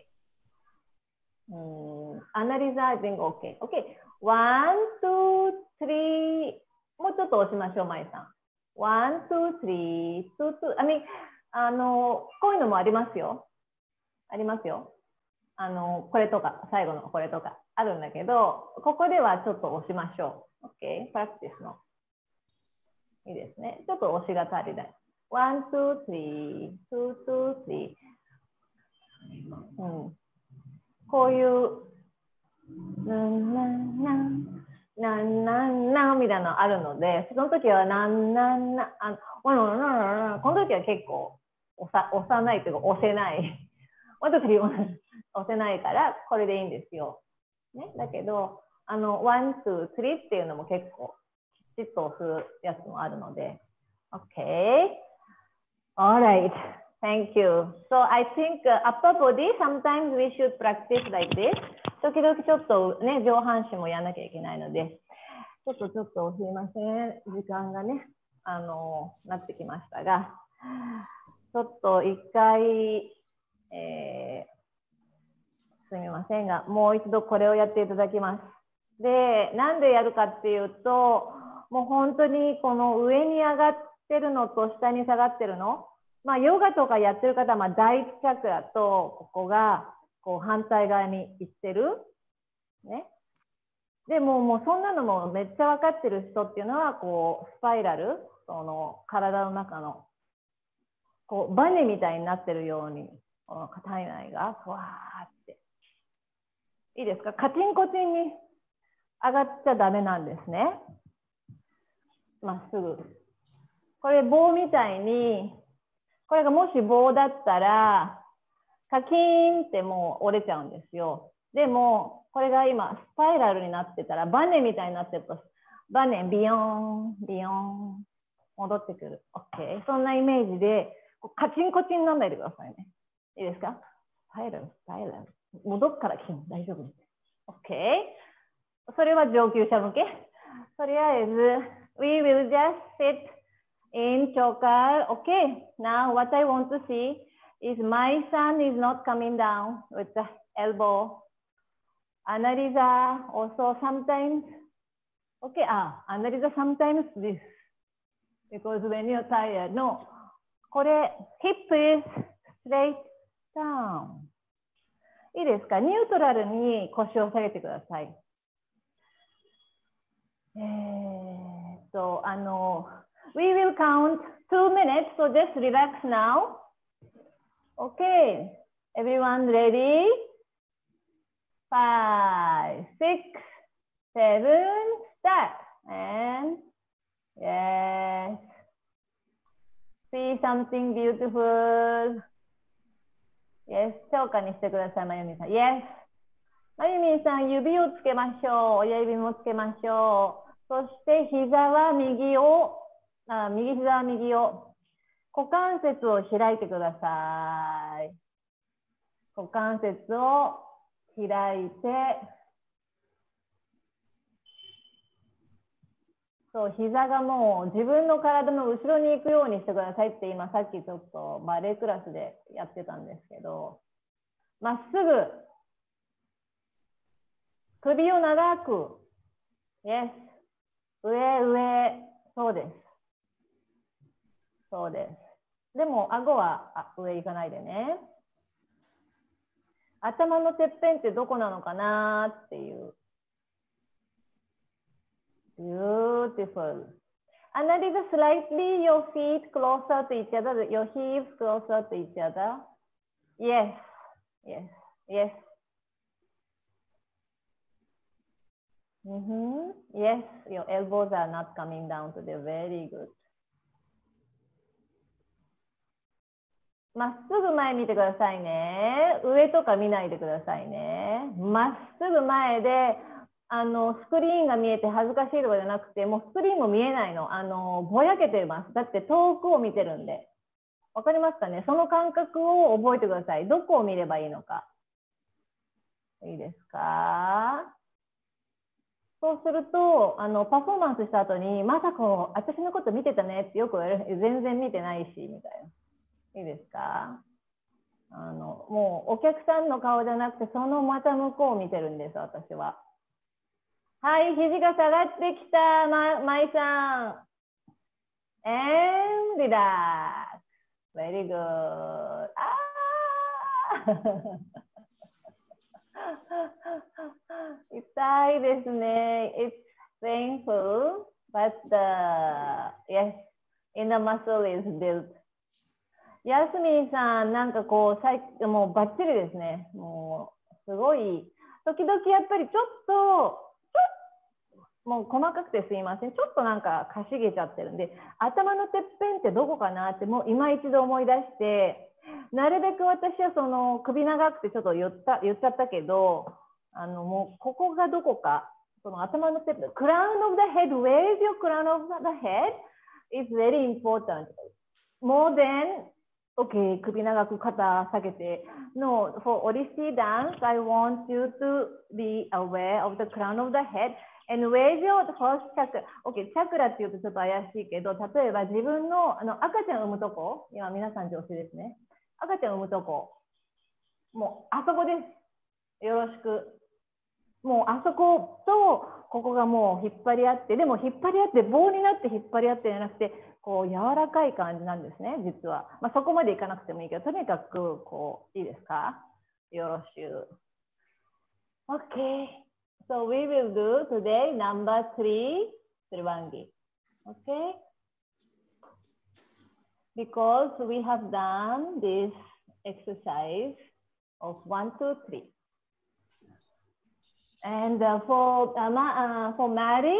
Hmm. Analyze, I think okay. Okay. One, two, three. もうちょっと押しましょう、まいさん。One, two, three, two, two. I mean, あの、こういうのもありますよ。ありますよ。あの、これとか、最後のこれとかあるんだけど、ここではちょっと押しましょう。OK? プラクティスの。いいですね。ちょっと押しが足りない。One, two, three, two, two, three. うん。こういうなんなんなんなんなんなんみたいなのあるので、その時はなんなんなんあのこの時は結構押さ押さないというか押せない。この時は押せないからこれでいいんですよ。ね、だけど、あの、one, two, three っていうのも結構きちっと押すやつもあるので。Okay. All right. Thank you. So I think、uh, upper body, sometimes we should practice like this. 時々ちょっとね、上半身もやらなきゃいけないので、ちょっとちょっとすいません。時間がね、あの、なってきましたが、ちょっと一回、えー、すみませんが、もう一度これをやっていただきます。で、なんでやるかっていうと、もう本当にこの上に上がってるのと下に下がってるの、まあ、ヨガとかやってる方は、まあ、第一チャクラとここがこう反対側に行ってる。ね。でも、もうそんなのもめっちゃ分かってる人っていうのは、こう、スパイラル、その体の中の、こう、バネみたいになってるように、この体内が、ふわーって。いいですか？カチンコチンに上がっちゃダメなんですね。まっすぐ。これ棒みたいに、これがもし棒だったら、カキーンってもう折れちゃうんですよ。でも、これが今、スパイラルになってたら、バネみたいになってると、バネ、ビヨーン、ビヨーン、戻ってくる。OK。そんなイメージで、カチンコチンにならないでくださいね。いいですか？スパイラル、スパイラル。もうどっから来ても大丈夫です。OK。それは上級者向け。とりあえず、we will just sit in chokar. Okay. Now what I want to see is my son is not coming down with the elbow. Analiza also sometimes. Okay. Ah, Analiza sometimes this. Because when you're tired. No. これ、hip is straight down. いいですか？ニュートラルに腰を下げてください。えーっと、あの、we will count two minutes, so just relax now. Okay, everyone ready? Five, six, seven, start. And yes, see something beautiful. Yes, 評価にしてください、まゆみさん。Yes. まゆみさん、指をつけましょう。親指もつけましょう。そして膝は右を、あ、右膝は右を。股関節を開いてください。股関節を開いて、そう、膝がもう自分の体の後ろに行くようにしてくださいって今さっきちょっとバレエクラスでやってたんですけど、まっすぐ、首を長く、Yes、上、上、そうです。そうです。でも、顎はあ上行かないでね。頭のてっぺんってどこなのかなっていう。Beautiful. Analyze slightly your feet closer to each other, your hips closer to each other. Yes, yes, yes. Mm-hmm. Yes, your elbows are not coming down to the very good. まっすぐ前見てくださいね。上とか見ないでくださいね。まっすぐ前で、あのスクリーンが見えて恥ずかしいとかじゃなくて、もうスクリーンも見えないの。あのぼやけてます。だって遠くを見てるんで。わかりますかね？その感覚を覚えてください。どこを見ればいいのか。いいですか？そうすると、あのパフォーマンスした後に、まさか私のこと見てたねってよく言われる。全然見てないし、みたいな。いいですか？あのもうお客さんの顔じゃなくて、そのまた向こうを見てるんです、私は。はい、肘が下がってきた、ま、まいさん。And relax. Very good. あ痛いですね。It's painful, but the, yes, inner muscle is built. ヤスミンさん、なんかこう、さいもうバッチリですね。もう、すごい。 時々やっぱりちょっと、ちょっともう細かくてすいません。ちょっとなんかかしげちゃってるんで、頭のてっぺんってどこかなってもう今一度思い出して、なるべく私はその首長くてちょっと言った、言っちゃったけど、あのもうここがどこか、その頭のてっぺん、crown of the head, where is your crown of the head is very important. More than, okay, 首長く肩下げて。No, for Odissi dance, I want you to be aware of the crown of the head. And where is your first chakra? Okay, チャクラって言うとちょっと怪しいけど、例えば自分の、あの赤ちゃん産むとこ、今皆さん女性ですね。赤ちゃん産むとこ、もうあそこです。よろしく。もうあそことここがもう引っ張り合って、でも引っ張り合って棒になって引っ張り合ってじゃなくて、こう柔らかい感じなんですね、実は。まあ、そこまでいかなくてもいいけど、とにかくこういいですか？よろしく。Okay, so we will do today number three, Trivangi. Okay, because we have done this exercise of one, two, three. And uh, for uh, uh, for Mary,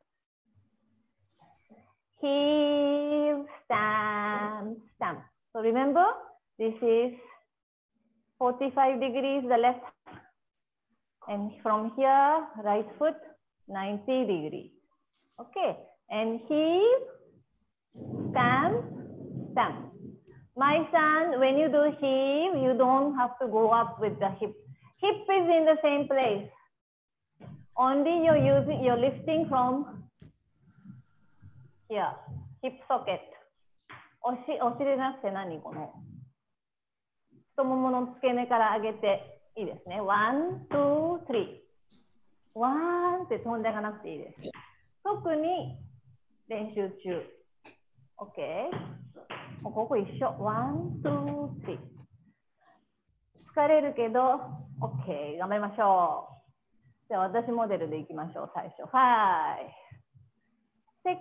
heave, stamp, stamp. So remember, this is forty-five degrees the left, and from here, right foot, ninety degrees. Okay, and heave, stamp, stamp. My son, when you do heave, you don't have to go up with the hip. Hip is in the same place. Only you're using, you're lifting from here, hip socket. おし、お尻じゃなくて何この太ももの付け根から上げていいですね。one, two, three。ワンって飛んでいかなくていいです。特に練習中。OK。もうここ一緒。one, two, three。疲れるけど、OK。頑張りましょう。じゃあ私モデルでいきましょう、最初。five, six,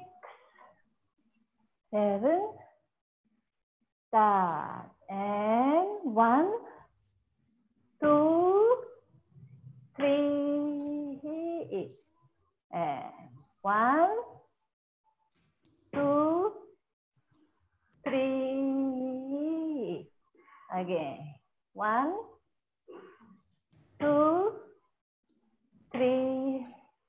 seven, start, and one, two, three, and one, two, three, again, one, two, three,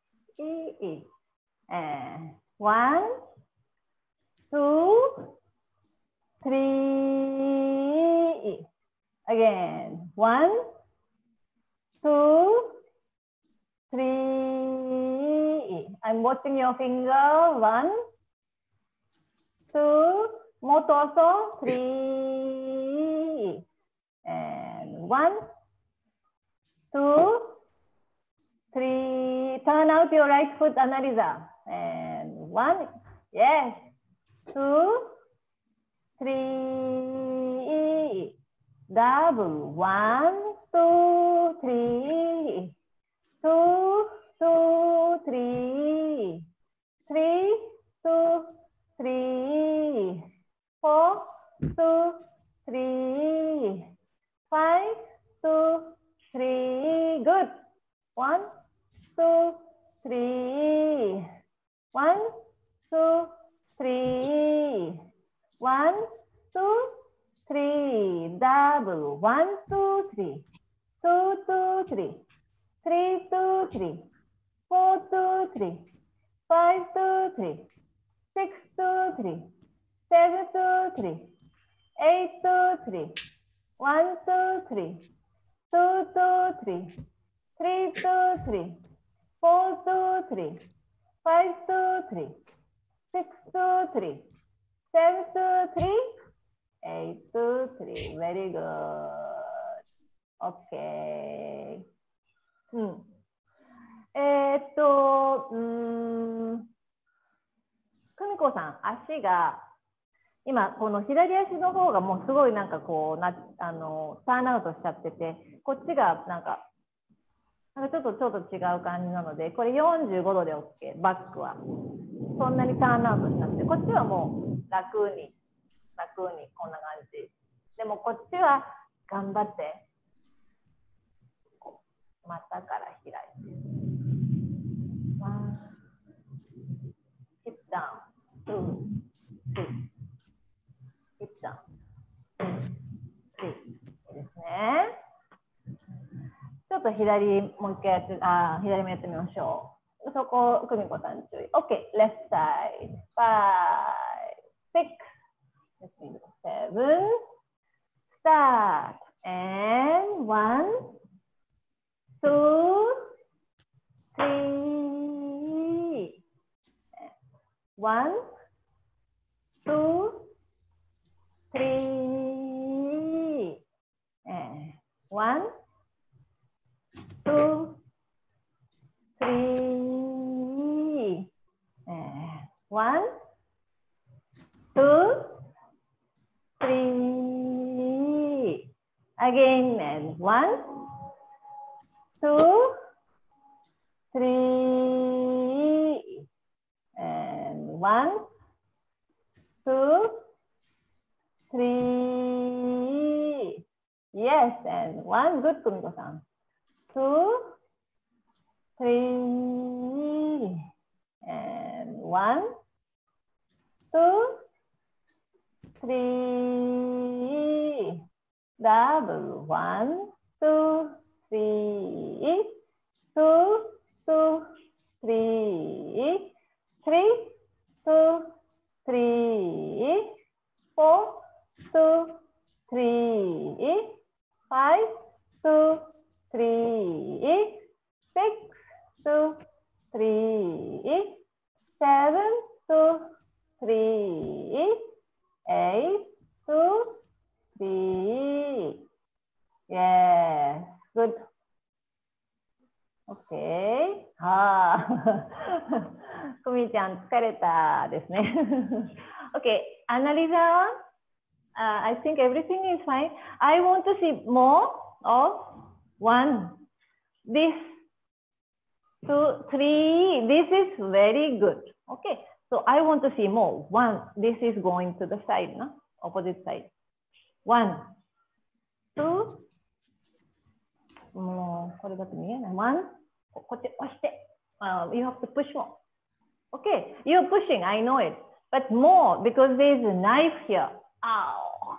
and one, two, three, again, one, two, three. I'm watching your finger. One, two, more torso. Three, and one, two, three. Turn out your right foot, Annalisa. And one, yes, two, three, double. One, two, three, two, two, three, three, two, three, four, two, three, five, two, three. Good. One, two, three. One, two, three. One, two, three. Double. One, two, three. Two, two, three. Three, two, three. Four, two, three. Five, two, three. Six, two, three. Seven, two, three. Eight, two, three. One, two, three. Two, two, three. Three, two, three. Four, two, three. Five, two, three. Six, two, three. Seven, two, three. Eight, two, three. Very good. Okay. うん。えー、っと、うーん。久美子さん、足が、今、この左足の方がもうすごいなんかこうな、あの、ターンアウトしちゃってて、こっちがなんか、なんかちょっとちょっと違う感じなので、これよんじゅうごどで OK、バックは。そんなにターンアウトしなくて、こっちはもう楽に、楽にこんな感じ。でもこっちは頑張って。 股から開いて。one, hip down, two, three, hip down, two, three ですね。ちょっと左もう一回やって、あ、左もやってみましょう。そこ、久美子さん注意。OK、left side, five, six, seven, start, and one, two, three, one, two, three, and one, two, three, and one, two, three, again, and one, two, three, and one, two, three, yes, and one, good, Kumiko-san, two, three, and one, two, three, double, one, two, three, two, two, three, three, two, three, four, two, three, five, two, three, six, two, three, seven, two, three, eight, two, three. Yes, good. Okay. ああ、久美ちゃん疲れたですね。Okay, Annalisa, uh, I think everything is fine. I want to see more of one. This, two, three. This is very good. Okay, so I want to see more. One. This is going to the side, no? Opposite side. One, two. もうこれだと見えない。One. こっち押して。Uh, you have to push more. Okay, you're pushing. I know it. But more because there is a knife here. Ow.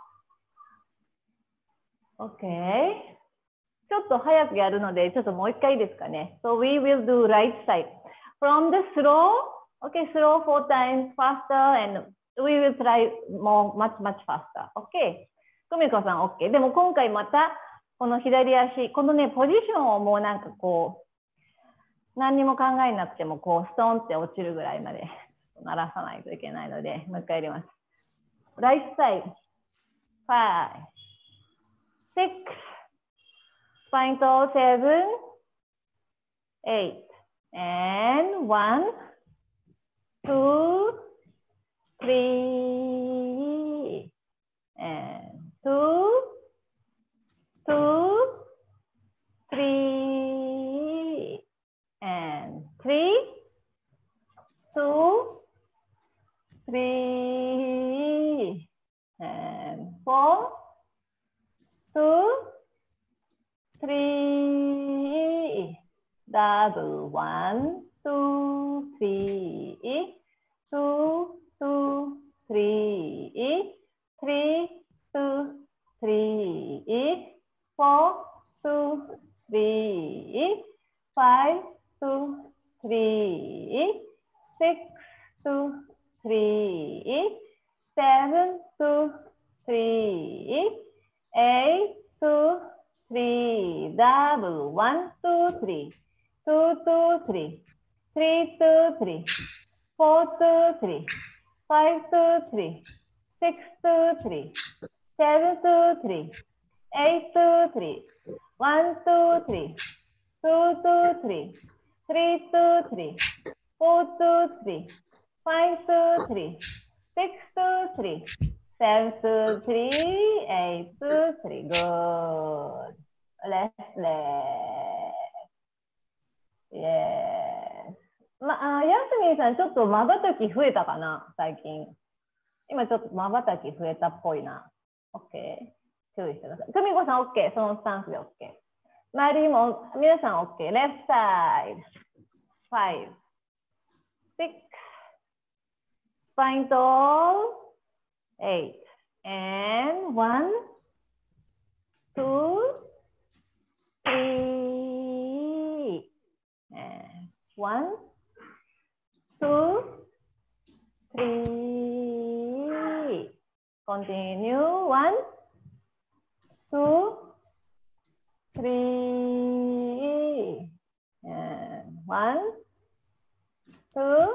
Okay. ちょっと早くやるので、ちょっともう一回いいですかね。So we will do right side. From the slow, okay, slow four times faster and we will try more, much, much faster. Okay. 久美子さん OK。でも今回またこの左足、このね、ポジションをもうなんかこう、何にも考えなくてもこう、ストンって落ちるぐらいまで鳴らさないといけないので、もう一回やります。Right side, five, six, spine toe, seven, eight, and one, two, three, and two, two, three, and three, two, three, and four, two, three, double, one, two, three, two, two, three, three, two, three, four, two, three, five, two, three, six, two, three, seven, two, three, eight, two, three, double, one, two, three, two, two, three, three, two, three, four, two, three, five, two, three, six, two, three, seven, two, three, eight, two, three, one, two, three, two, two, three, three, two, three, four, two, three, five, two, three, six, two, three, seven, two, three, eight, two, three. Good. Left leg. Yes. まあ、ヤスミンさん、ちょっと瞬き増えたかな、最近。今ちょっと瞬き増えたっぽいな。OK。注意してください。久美子さん、OK。そのスタンスで OK。 周りも皆さん OK。Left side。five。six。Spine tall。eight。And one。two。three。And one。two。three。Continue. One。two。three, and one, two,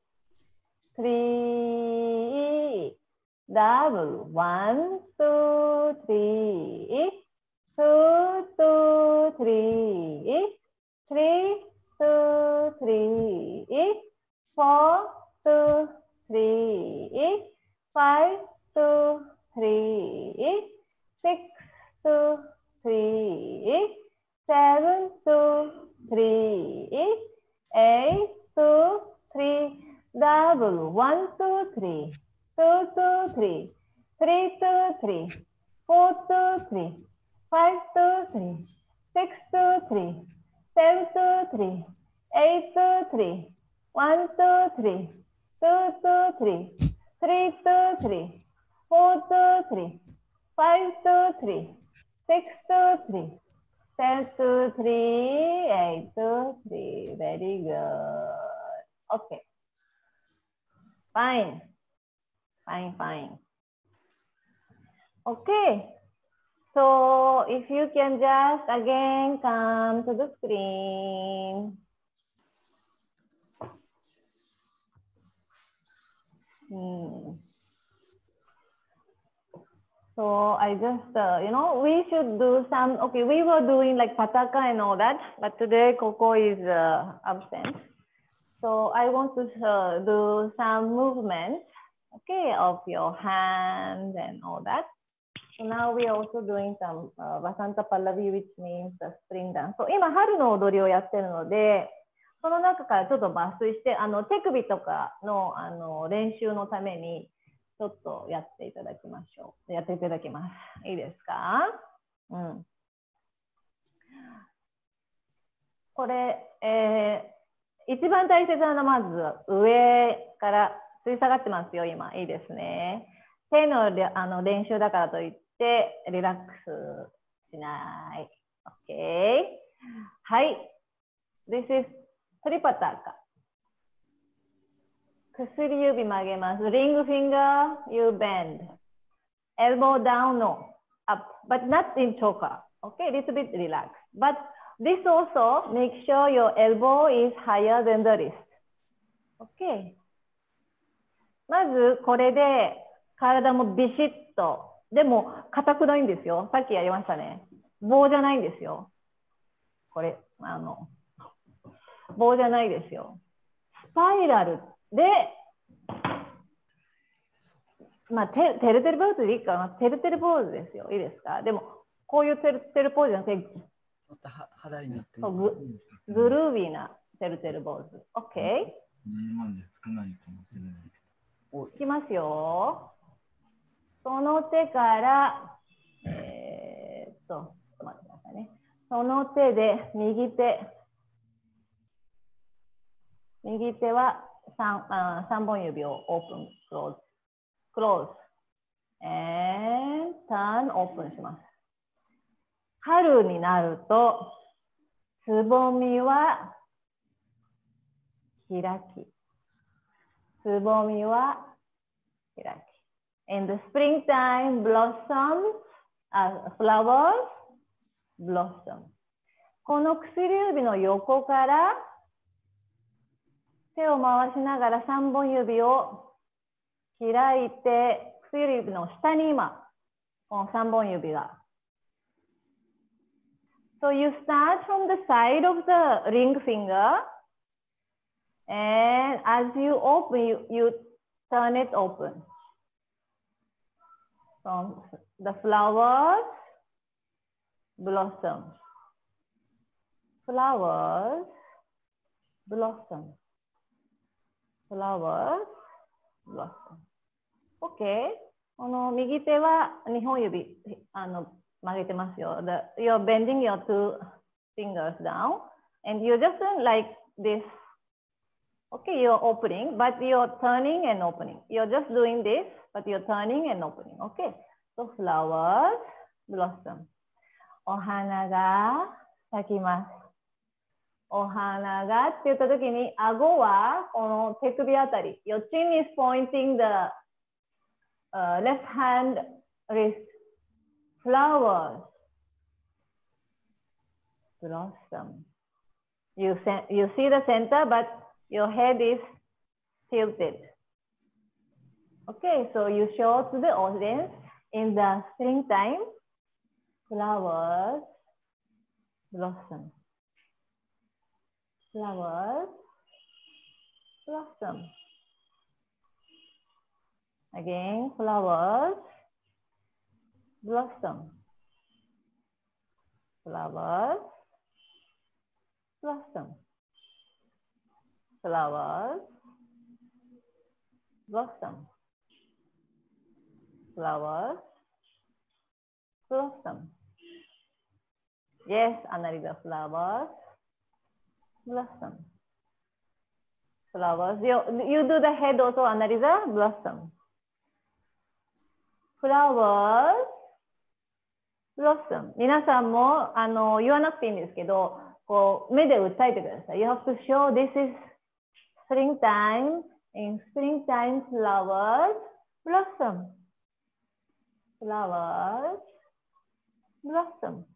three, double, one, two, three, two, two, three, three, two, three, four, two, three, five, two, three, six, two, three, seven, two, three, eight, two, three, double, one, two, three, two, two, three, three, two, three, four, two, three, five, two, three, six, two, three, seven, two, three, eight, two, three, one, two, three, two, two, three, three, two, three, four, two, three, five, two, three, six, two, three, seven, two, three, eight, two, three. Very good. Okay. Fine. Fine, fine. Okay. So if you can just again come to the screen. Hmm. So I just, uh, you know, we should do some, okay, we were doing like pataka and all that, but today Coco is uh, absent. So I want to uh, do some movements, okay, of your hands and all that. So now we are also doing some uh, Vasanta Pallavi, which means the spring dance. So 今、春の踊りをやってるので、その中からちょっと抜粋して、あの手首とかの、あの練習のために、ちょっとやっていただきましょう。やっていただきます。いいですか？うん。これ、えー、一番大切なのはまず上から吸い下がってますよ、今。いいですね。手の、あの練習だからといってリラックスしない。OK。はい。This is トリパタカ。薬指曲げます。Ring finger, you bend. Elbow down, no. Up, but not in choker. Okay, little bit relaxed. But this also make sure your elbow is higher than the wrist. Okay. まずこれで体もビシッと。でも硬くないんですよ。さっきやりましたね。棒じゃないんですよ。これ、あの、棒じゃないですよ。スパイラル。で、まあ、ててるてるポーズでいいかな。てるてるポーズですよ。いいですか？でも、こういうてるてるポーズじゃなくて、グ, グルービーなてるてるポーズ。OK？ いきますよ。その手から、えー、っと、ちょっと待ってくださいね。その手で右手、右手は 3, あ3本指をオープン、クローズ、クローズ、and turn オープンします。春になると、つぼみは開き、つぼみは開き。In the springtime, blossoms, uh, flowers, blossom. この薬指の横から手を回しながらさんぼん指を開いて、薬指の下に今、このさんぼん指が。So you start from the side of the ring finger, and as you open, you, you turn it open. So the flowers, blossom. Flowers, blossom. Flowers, blossom. OK。この右手はにほん指あの曲げてますよ。The, you're bending your two fingers down, and you're just like this. Okay, you're opening, but you're turning and opening. You're just doing this, but you're turning and opening. Okay, so flowers blossom. お花が咲きます。お花がって言ったときに、顎はこの手首あたり。Your chin is pointing the、uh, left hand wrist. Flowers blossom. You, you see the center, but your head is tilted. Okay, so you show to the audience in the springtime, flowers blossom. Flowers blossom. Again, flowers blossom. Flowers blossom. Flowers blossom. Flowers blossom. Yes, Annalisa, flowers blossom. Flowers. You, you do the head also, Annalisa, blossom. Flowers blossom. 皆さんもあの言わなくていいんですけど、こう目で訴えてください。You have to show this is springtime. In springtime, flowers blossom. Flowers blossom.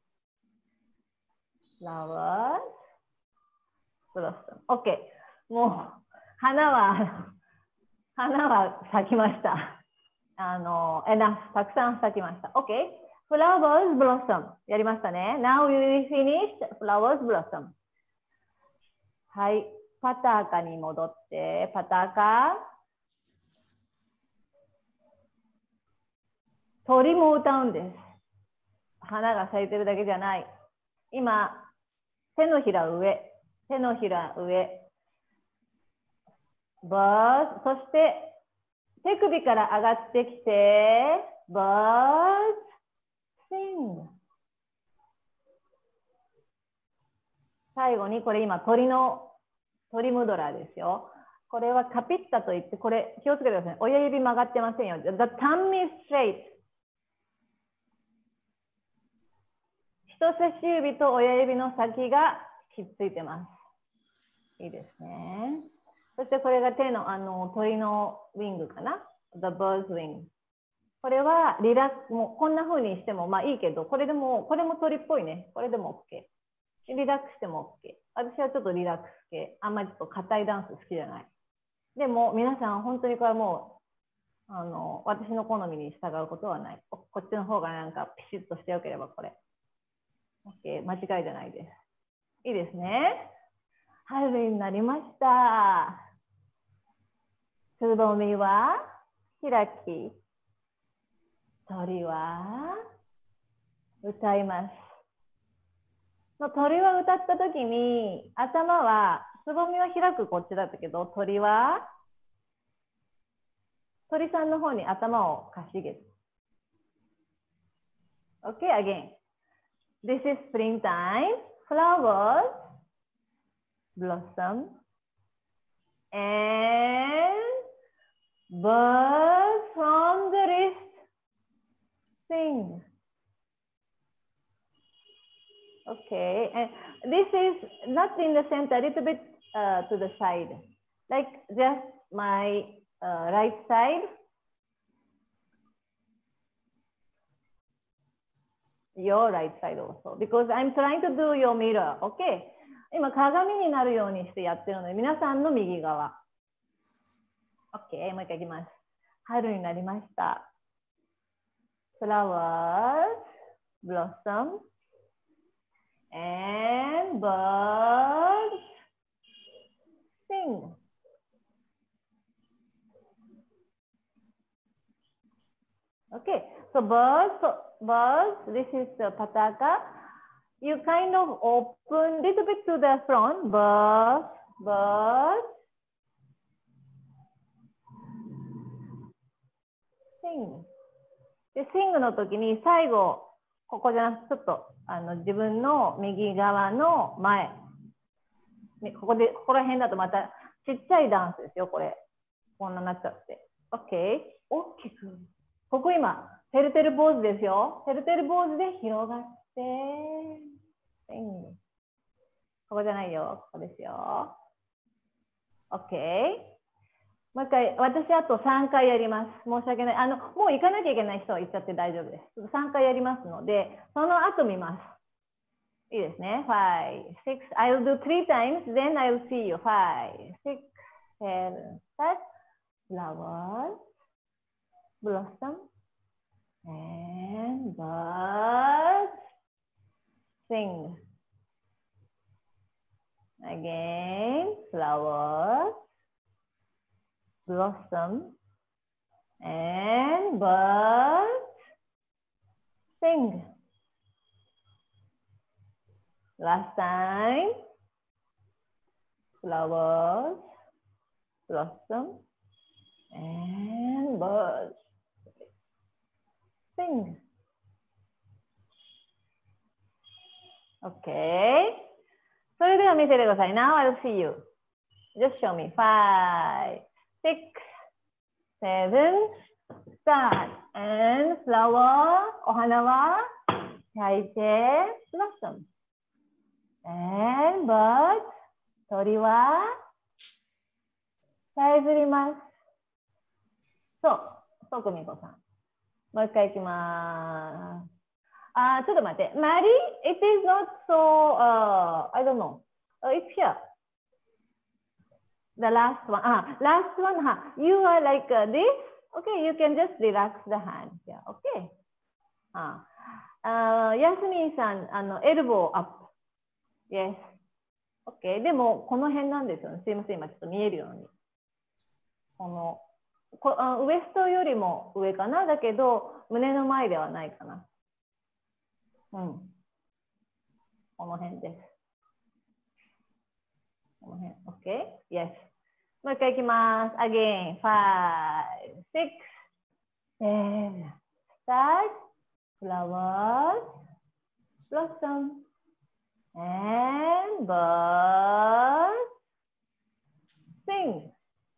Flowers blossom. OK。もう花は花は咲きました。あの、enough。たくさん咲きました。OK。Flowers blossom。やりましたね。Now we finished flowers blossom。はい。パターカに戻って、パターカ。鳥も歌うんです。花が咲いてるだけじゃない。今、手のひら上、手のひら上。birds、そして手首から上がってきて、birds sing。最後にこれ今鳥の鳥ムドラーですよ。これはカピッタといって、これ気をつけてください。親指曲がってませんよ。The thumb is straight。人差し指と親指の先がひっついてます。いいですね。そしてこれが手のあの鳥のウィングかな。The bird's wing。これはリラックス、もうこんな風にしてもまあいいけど、これでも、これも鳥っぽいね。これでも OK。リラックスしても OK。私はちょっとリラックス系。あんまりちょっと硬いダンス好きじゃない。でも皆さん本当にこれはもう、あの、私の好みに従うことはない。こっちの方がなんかピシッとしてよければこれ。OK。間違いじゃないです。いいですね。春になりました。つぼみは開き、鳥は歌います。鳥は歌ったときに頭は、つぼみは開くこっちだったけど、鳥は鳥さんの方に頭をかしげる。OK, again. This is springtime. Flowers blossom and birds from the wrist sing. Okay, and this is not in the center, a little bit uh, to the side, like just my uh, right side. Your right side also, because I'm trying to do your mirror. Okay. 今鏡になるようにしてやってるので、皆さんの右側。OK、もう一回いきます。春になりました。Flowers blossom and birds sing. Okay, so birds, birds, this is the pataka. You kind of open little bit to the front, birds, birds, sing. で、sing の時に最後、 ここじゃなくて、ちょっとあの自分の右側の前。ここで、ここら辺だとまたちっちゃいダンスですよ、これ。こんなになっちゃって。OK。大きく。ここ今、てるてる坊主ですよ。てるてる坊主で広がって。ここじゃないよ。ここですよ。OK。もう一回、私あとさんかいやります。申し訳ない。あの、もう行かなきゃいけない人は行っちゃって大丈夫です。さんかいやりますので、その後見ます。いいですね。five, six, I'll do three times, then I'll see you. five, six, seven, start. Flowers, blossom, and birds sing. Again, flowers, blossom, and birds sing. Last time, flowers, blossom, and birds sing. Okay. それでは見せてください。Now I'll see you. Just show me. Five, six, seven, start. And flower, お花は咲いて blossom. And bird, 鳥はさえずります。そう、そう、久美子さん。もう一回いきます。あ、ちょっと待って。マリー、it is not so, uh, I don't know. Uh, it's here. The last one. Ah, last one. Huh? You are like uh, this. Okay, you can just relax the hand. Yeah, okay. Ah, uh, ヤスミンさん、あの、エルボーアップ。Yes. Okay. でも、この辺なんですよね。すいません。今ちょっと見えるように。この、こあウエストよりも上かな。だけど、胸の前ではないかな。うん。この辺です。この辺。OK? Yes. もう一回いきます。Again. Five, six, seven. Start. Flowers. Blossom. And birds. Sing.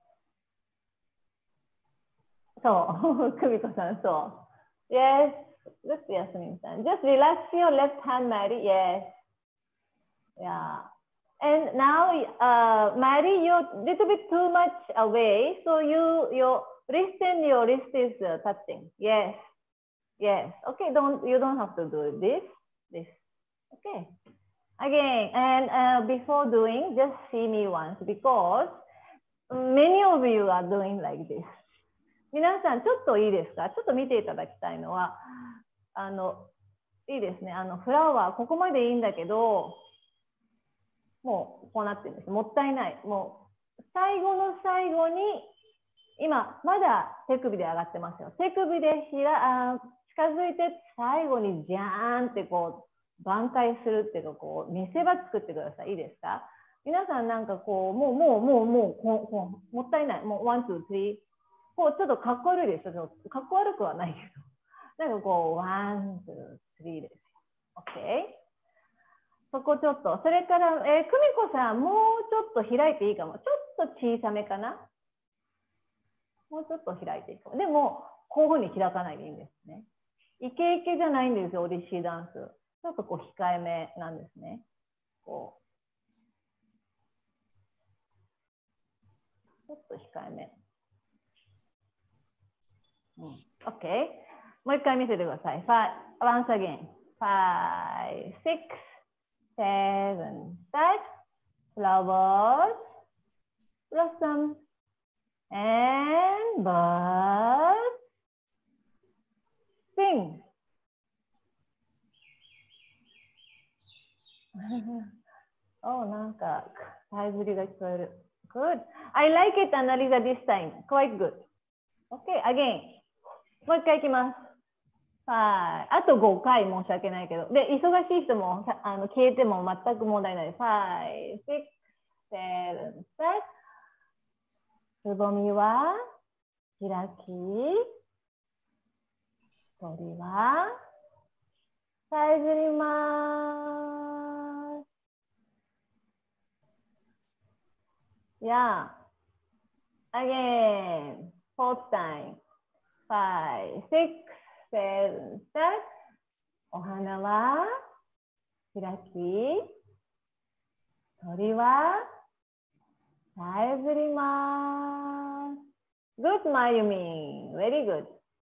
そう。久美子さん、そう。Yes. Look, Yasmin san. Just relax your left hand, Mary. Yes. Yeah. And now, uh, Mary, you're a little bit too much away. So you, your wrist and your wrist is uh, touching. Yes. Yes. Okay. Don't, you don't have to do this. This. Okay. Again, and uh, before doing, just see me once because many of you are doing like this. 皆さん、ちょっといいですか？ちょっと見ていただきたいのは、あの、いいですね。あの、フラワー、ここまでいいんだけど、もうこうなってるんです。もったいない。もう、最後の最後に、今、まだ手首で上がってますよ。手首でひらあ近づいて、最後にジャーンってこう、挽回するっていうか、こう、見せ場作ってください。いいですか？皆さんなんかこう、もう、もう、もう、もう、こうこうもったいない。もう、ワン、ツー、スリー。こうちょっとかっこ悪いですよ。かっこ悪くはないけど。なんかこう、ワン、ツー、スリーですよ。OK？ そこちょっと。それから、えー、久美子さん、もうちょっと開いていいかも。ちょっと小さめかな。もうちょっと開いていいかも。でも、こういうふうに開かないでいいんですね。イケイケじゃないんですよ、オディシーダンス。ちょっとこう控えめなんですね。こう。ちょっと控えめ。うん、OK。もう一回見せてください。Once again. Five, six, seven, start. Flowers, blossom, and birds sing. お、なんか、さえずりが聞こえる。Good. I like it, Annalisa, this time. Quite good. Okay, again. もう一回いきます。はい。あとごかい申し訳ないけど。で、忙しい人もあの消えても全く問題ないです。five, six, seven, start. つぼみは開き、鳥はさえずります。Yeah. Again. Fourth time. Five, six, seven, start. お花は開き、鳥はさえずります。Good, Mayumi. Very good.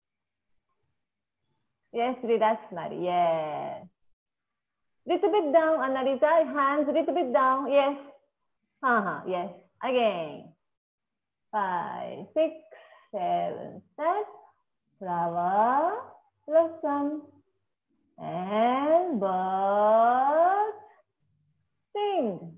Yes, relax, Mari. Yes. Little bit down, Annalisa. Hands little bit down. Yes. Uh-huh. Yes. Again. Five, six, seven, start. Flower, blossom, and bird, sing.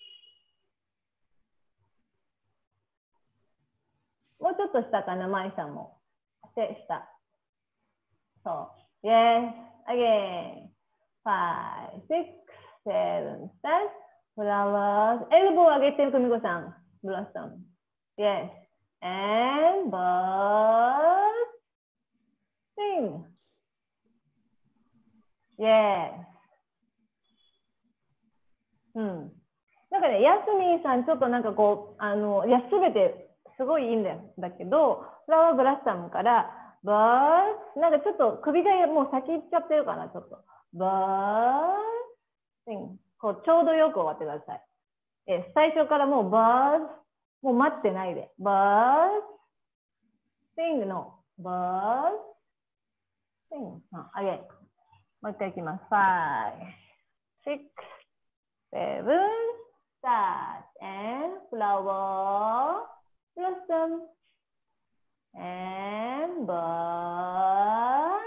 もうちょっと下かな、まいさんも。で、下。そう。Yes. Again. Five, six, seven, start. Flowers. エルボー上げて、久美子さん。Blossom. Yes. And bird, sing. Yes. うん。なんかね、ヤスミンさん、ちょっとなんかこう、あの、いや、すべてすごいいいんだよ。だけど、フラワーブラッサムから、バーなんかちょっと首がもう先行っちゃってるかな、ちょっと。バーシン。こう、ちょうどよく終わってください。え、最初からもうバーもう待ってないで。バーシングの、バーシング。あ、あげ。もう一回いきます。five, six, seven, start, and flower, blossom, and bird,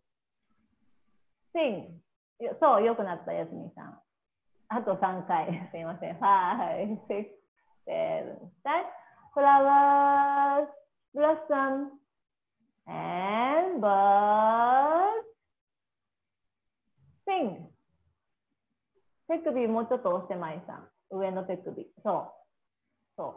sing. そう、よくなった、やすみさん。あとさんかい、すいません。five, six, seven, start, flowers, blossom, and bird, sing. 手首もうちょっと押してまいさん。上の手首。そう。そう。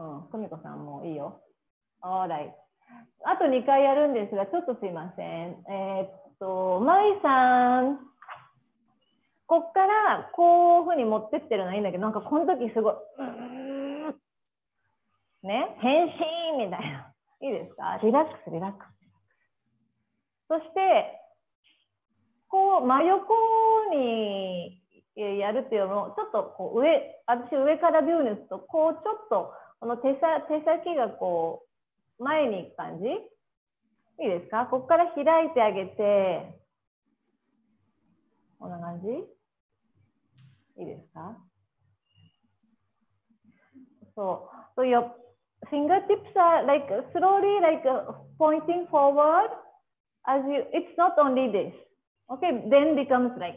うん。久美子さんもいいよ。Alright。あとにかいやるんですが、ちょっとすいません。えー、っと、まいさん。こっからこういうふうに持ってってるのはいいんだけど、なんかこの時すごい。ね。変身みたいな。いいですか？リラックス、リラックス。そして、こう真横にやるっていうのをちょっとこう上、私上からビューにするとこうちょっとこの手さ手先がこう前に行く感じ。いいですか？ここから開いてあげて、こんな感じ。いいですか？そう。So your fingertips are like slowly like pointing forward as you. It's not only this. Okay, then becomes like,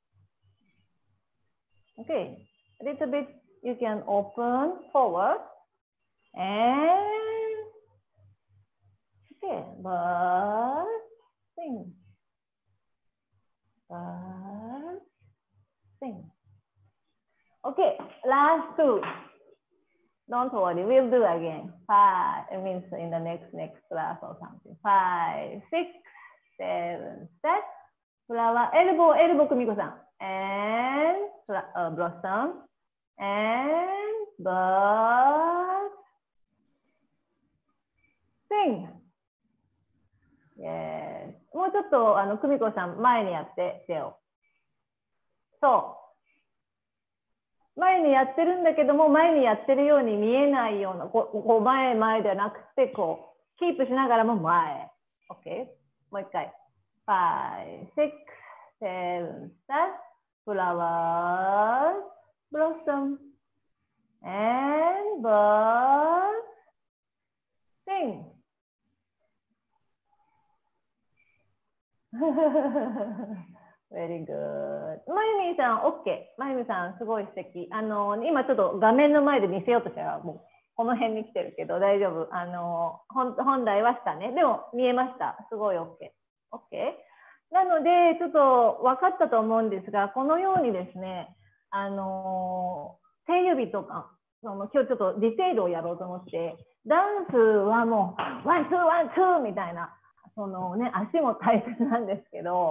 okay, a little bit you can open forward and, okay, bird, sing, bird, sing. Okay, last two. Don't worry, we'll do again. Five, it means in the next, next class or something. Five, six, seven, step. Flower, elbow, elbow, 久美子さん。And uh, blossom. And bird. Sing. Yes. もうちょっと、あの、久美子さん、前にやって、手を。そう。前にやってるんだけども、前にやってるように見えないような、こう、こう前、前ではなくて、こう、キープしながらも前。OK? もう一回。five, six, seven, start. Flowers, blossom, and birds sing. Very good. まゆみさん、OK。まゆみさん、すごい素敵。あの、今ちょっと画面の前で見せようとしたら、もうこの辺に来てるけど、大丈夫。あの、本本来は下ね。でも、見えました。すごい OK。OK。なので、ちょっと分かったと思うんですが、このようにですね、あの、手指とか、その今日ちょっとディテールをやろうと思って、ダンスはもう、ワン、ツー、ワン、ツーみたいな、そのね、足も大切なんですけど、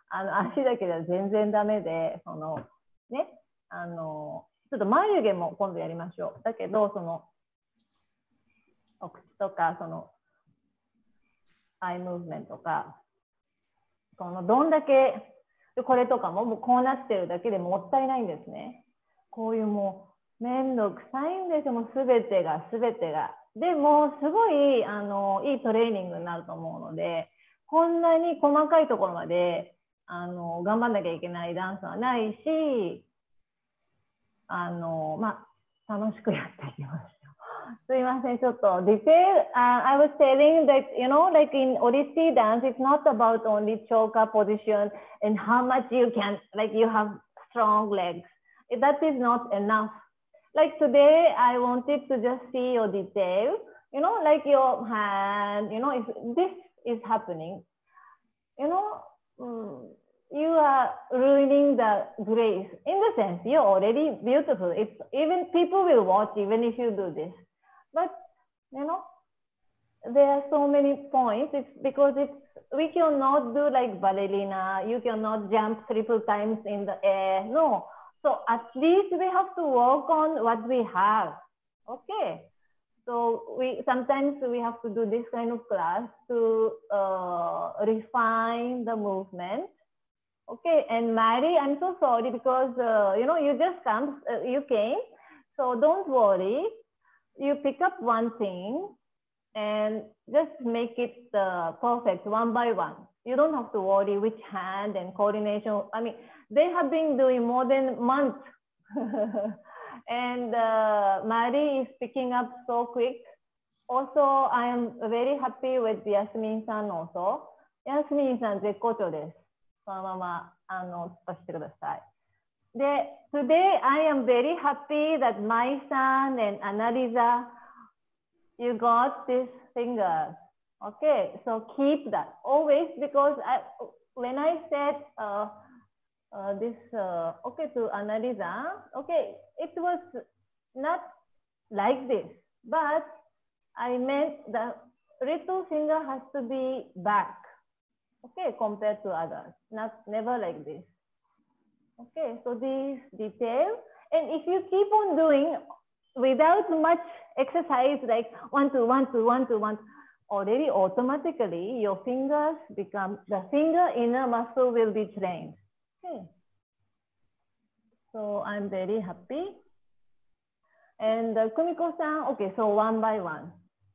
あの足だけでは全然ダメで、そのね、あのちょっと眉毛も今度やりましょう。だけどそのお口とかそのアイムーブメントとか、そのどんだけこれとかももうこうなってるだけでもったいないんですね。こういうもう面倒くさいんですよ。もうすべてがすべてが。でもすごいあのいいトレーニングになると思うので、こんなに細かいところまであの頑張んなきゃいけないダンスはないし、あのまあ楽しくやっていきましょう。すいません、ちょっと detail. Uh, I was telling that, you know, like in Odissi dance, it's not about only choka position and how much you can, like you have strong legs. That is not enough. Like today, I wanted to just see your detail, you know, like your hand, you know, if this is happening, you know, um, you are ruining the grace. In the sense, you're already beautiful. It's even people will watch even if you do this. But you know, there are so many points. It's because it's we cannot do like ballerina. You cannot jump triple times in the air. No. So at least we have to work on what we have. Okay. So we sometimes we have to do this kind of class to uh, refine the movement. Okay. And Mary, I'm so sorry because uh, you know you just come, uh, you came. So don't worry. You pick up one thing and just make it uh, perfect one by one. You don't have to worry which hand and coordination. I mean, they have been doing more than months. And uh, Mary is picking up so quick. Also, I am very happy with Yasmin-san also. Yasmin-san 絶好調です。そのままあの突っ走ってください。で、today I am very happy that my son and Annalisa, you got these fingers. Okay, so keep that always because I, when I said uh, uh, this, uh, okay, to Annalisa, okay, it was not like this, but I meant the little finger has to be back, okay, compared to others, not never like this. Okay, so this detail, and if you keep on doing without much exercise, like one, two, one, two, one, two, one, already automatically your fingers become, the finger inner muscle will be trained. Okay. So I'm very happy. And uh, Kumiko-san, okay, so one by one.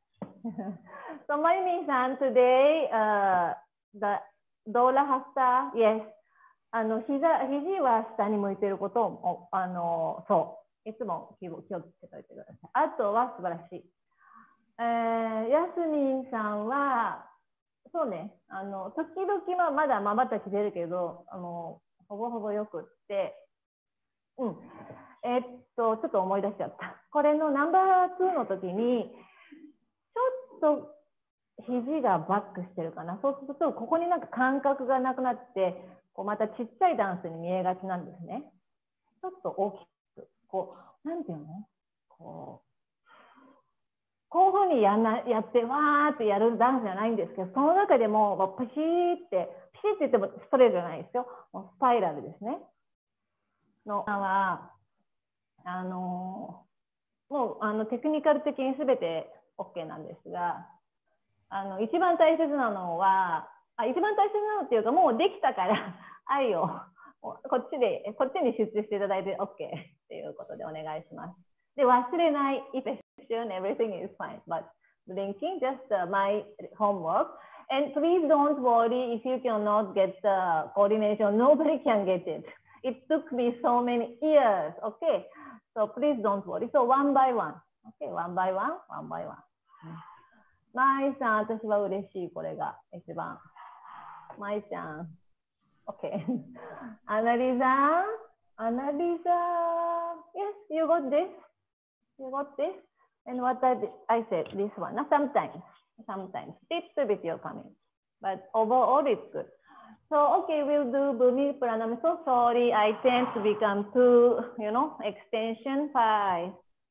So Mayumi-san, today, uh, the Dola Hasta, yes. あの膝肘は下に向いていることをあのそういつも気をつけておいてください。あとは素晴らしい。えー、ヤスミンさんはそうね、あの時々はまだまばたき出るけど、あのほぼほぼよくって、うん、えー、っとちょっと思い出しちゃった。これのナンバーツーの時にちょっと肘がバックしてるかな。そうするとここになんか感覚がなくなって。こうまたちっちゃいダンスに見えがちなんですね。ちょっと大きく、こう、なんていうのこう、こういうふうにやんなやって、わーってやるダンスじゃないんですけど、その中でも、もうピシーって、ピシーって言ってもストレートじゃないですよ。もうスパイラルですね。のは、あの、もうあのテクニカル的にすべて OK なんですが、あの一番大切なのは、あ、一番大切なのっていうか、もうできたから愛をこっちでこっちに集中していただいて OK っていうことでお願いします。で、忘れない、if action, everything is fine, but blinking, just uh, my homework. And please don't worry if you cannot get the coordination. Nobody can get it. It took me so many years. Okay, so please don't worry. So one by one. Okay, one by one, one by one. マイさん、私は嬉しい、これが一番。マイちゃん。Okay. Annalisa, Annalisa. Yes, you got this. You got this. And what I, I said, this one. Now, sometimes, sometimes, little bit you're coming. But overall, it's good. So, okay, we'll do Bhumi Pranam. I'm so sorry. I tend to become two, you know, extension. Five,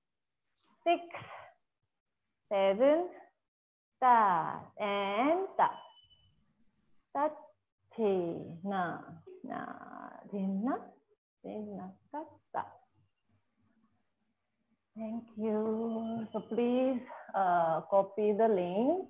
six, seven, start, and start. Start, Tina, Narina, Rinakata. Thank you. So please uh, copy the link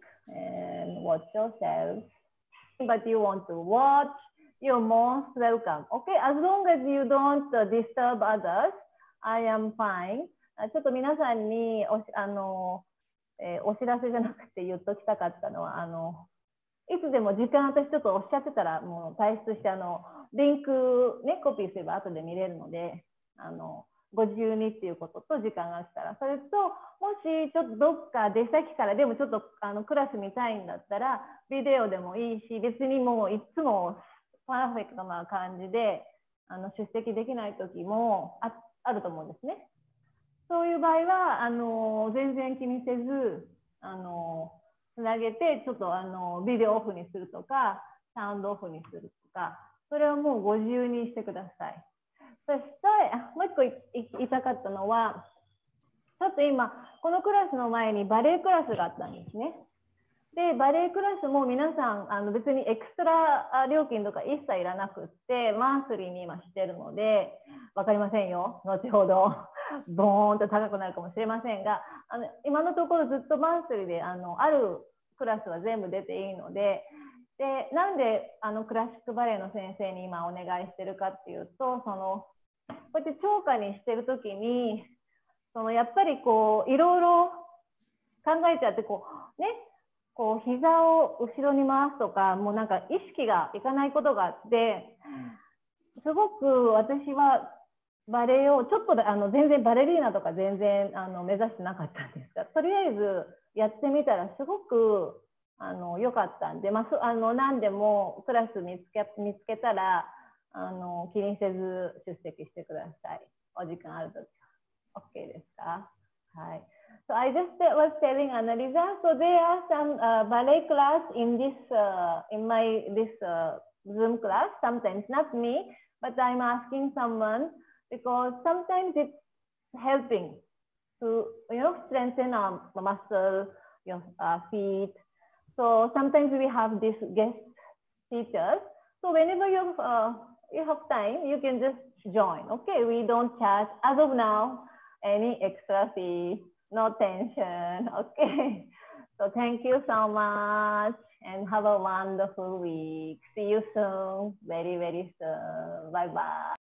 and watch yourself. But you want to watch, you're most welcome. Okay, as long as you don't uh, disturb others, I am fine. ちょっと皆さんにおしあの、えー、お知らせじゃなくて言っときたかったのは、あのいつでも時間私ちょっとおっしゃってたらもう退出してあのリンクねコピーすれば後で見れるので、あのご自由にっていうことと時間が来たら、それともしちょっとどっか出先からでもちょっとあのクラス見たいんだったらビデオでもいいし、別にもういつもパーフェクトな感じであの出席できない時も あ, あると思うんですね。そういう場合はあの全然気にせずあのつなげてちょっとあのビデオオフにするとかサウンドオフにするとか、それはもうご自由にしてください。そしてもう一個言いたかったのは、ちょっと今このクラスの前にバレエクラスがあったんですね。でバレエクラスも皆さんあの別にエクストラ料金とか一切いらなくってマンスリーに今してるので分かりませんよ、後ほどボーンと高くなるかもしれませんが、あの今のところずっとマンスリーであのあるクラスは全部出ていいので、でなんであのクラシックバレエの先生に今お願いしてるかっていうと、そのこうやって聴歌にしてる時にそのやっぱりこういろいろ考えちゃってこうねこう膝を後ろに回すとかもうなんか意識がいかないことがあって、すごく私はバレエをちょっとあの全然バレリーナとか全然あの目指してなかったんですが、とりあえずやってみたらすごくあの良かったんで、まあ、あの何でもクラス見つけ、見つけたらあの気にせず出席してください。お時間あるときは OK ですか？はい。So I just was telling Annalisa, so there are some uh, ballet class in this uh, in my this uh, Zoom class. Sometimes not me, but I'm asking someone because sometimes it's helping to you know strengthen our muscle, your uh, feet. So sometimes we have this guest teachers. So whenever you uh, you have time, you can just join. Okay, we don't charge as of now any extra fee. No tension. Okay. So thank you so much and have a wonderful week. See you soon. Very, very soon. Bye bye.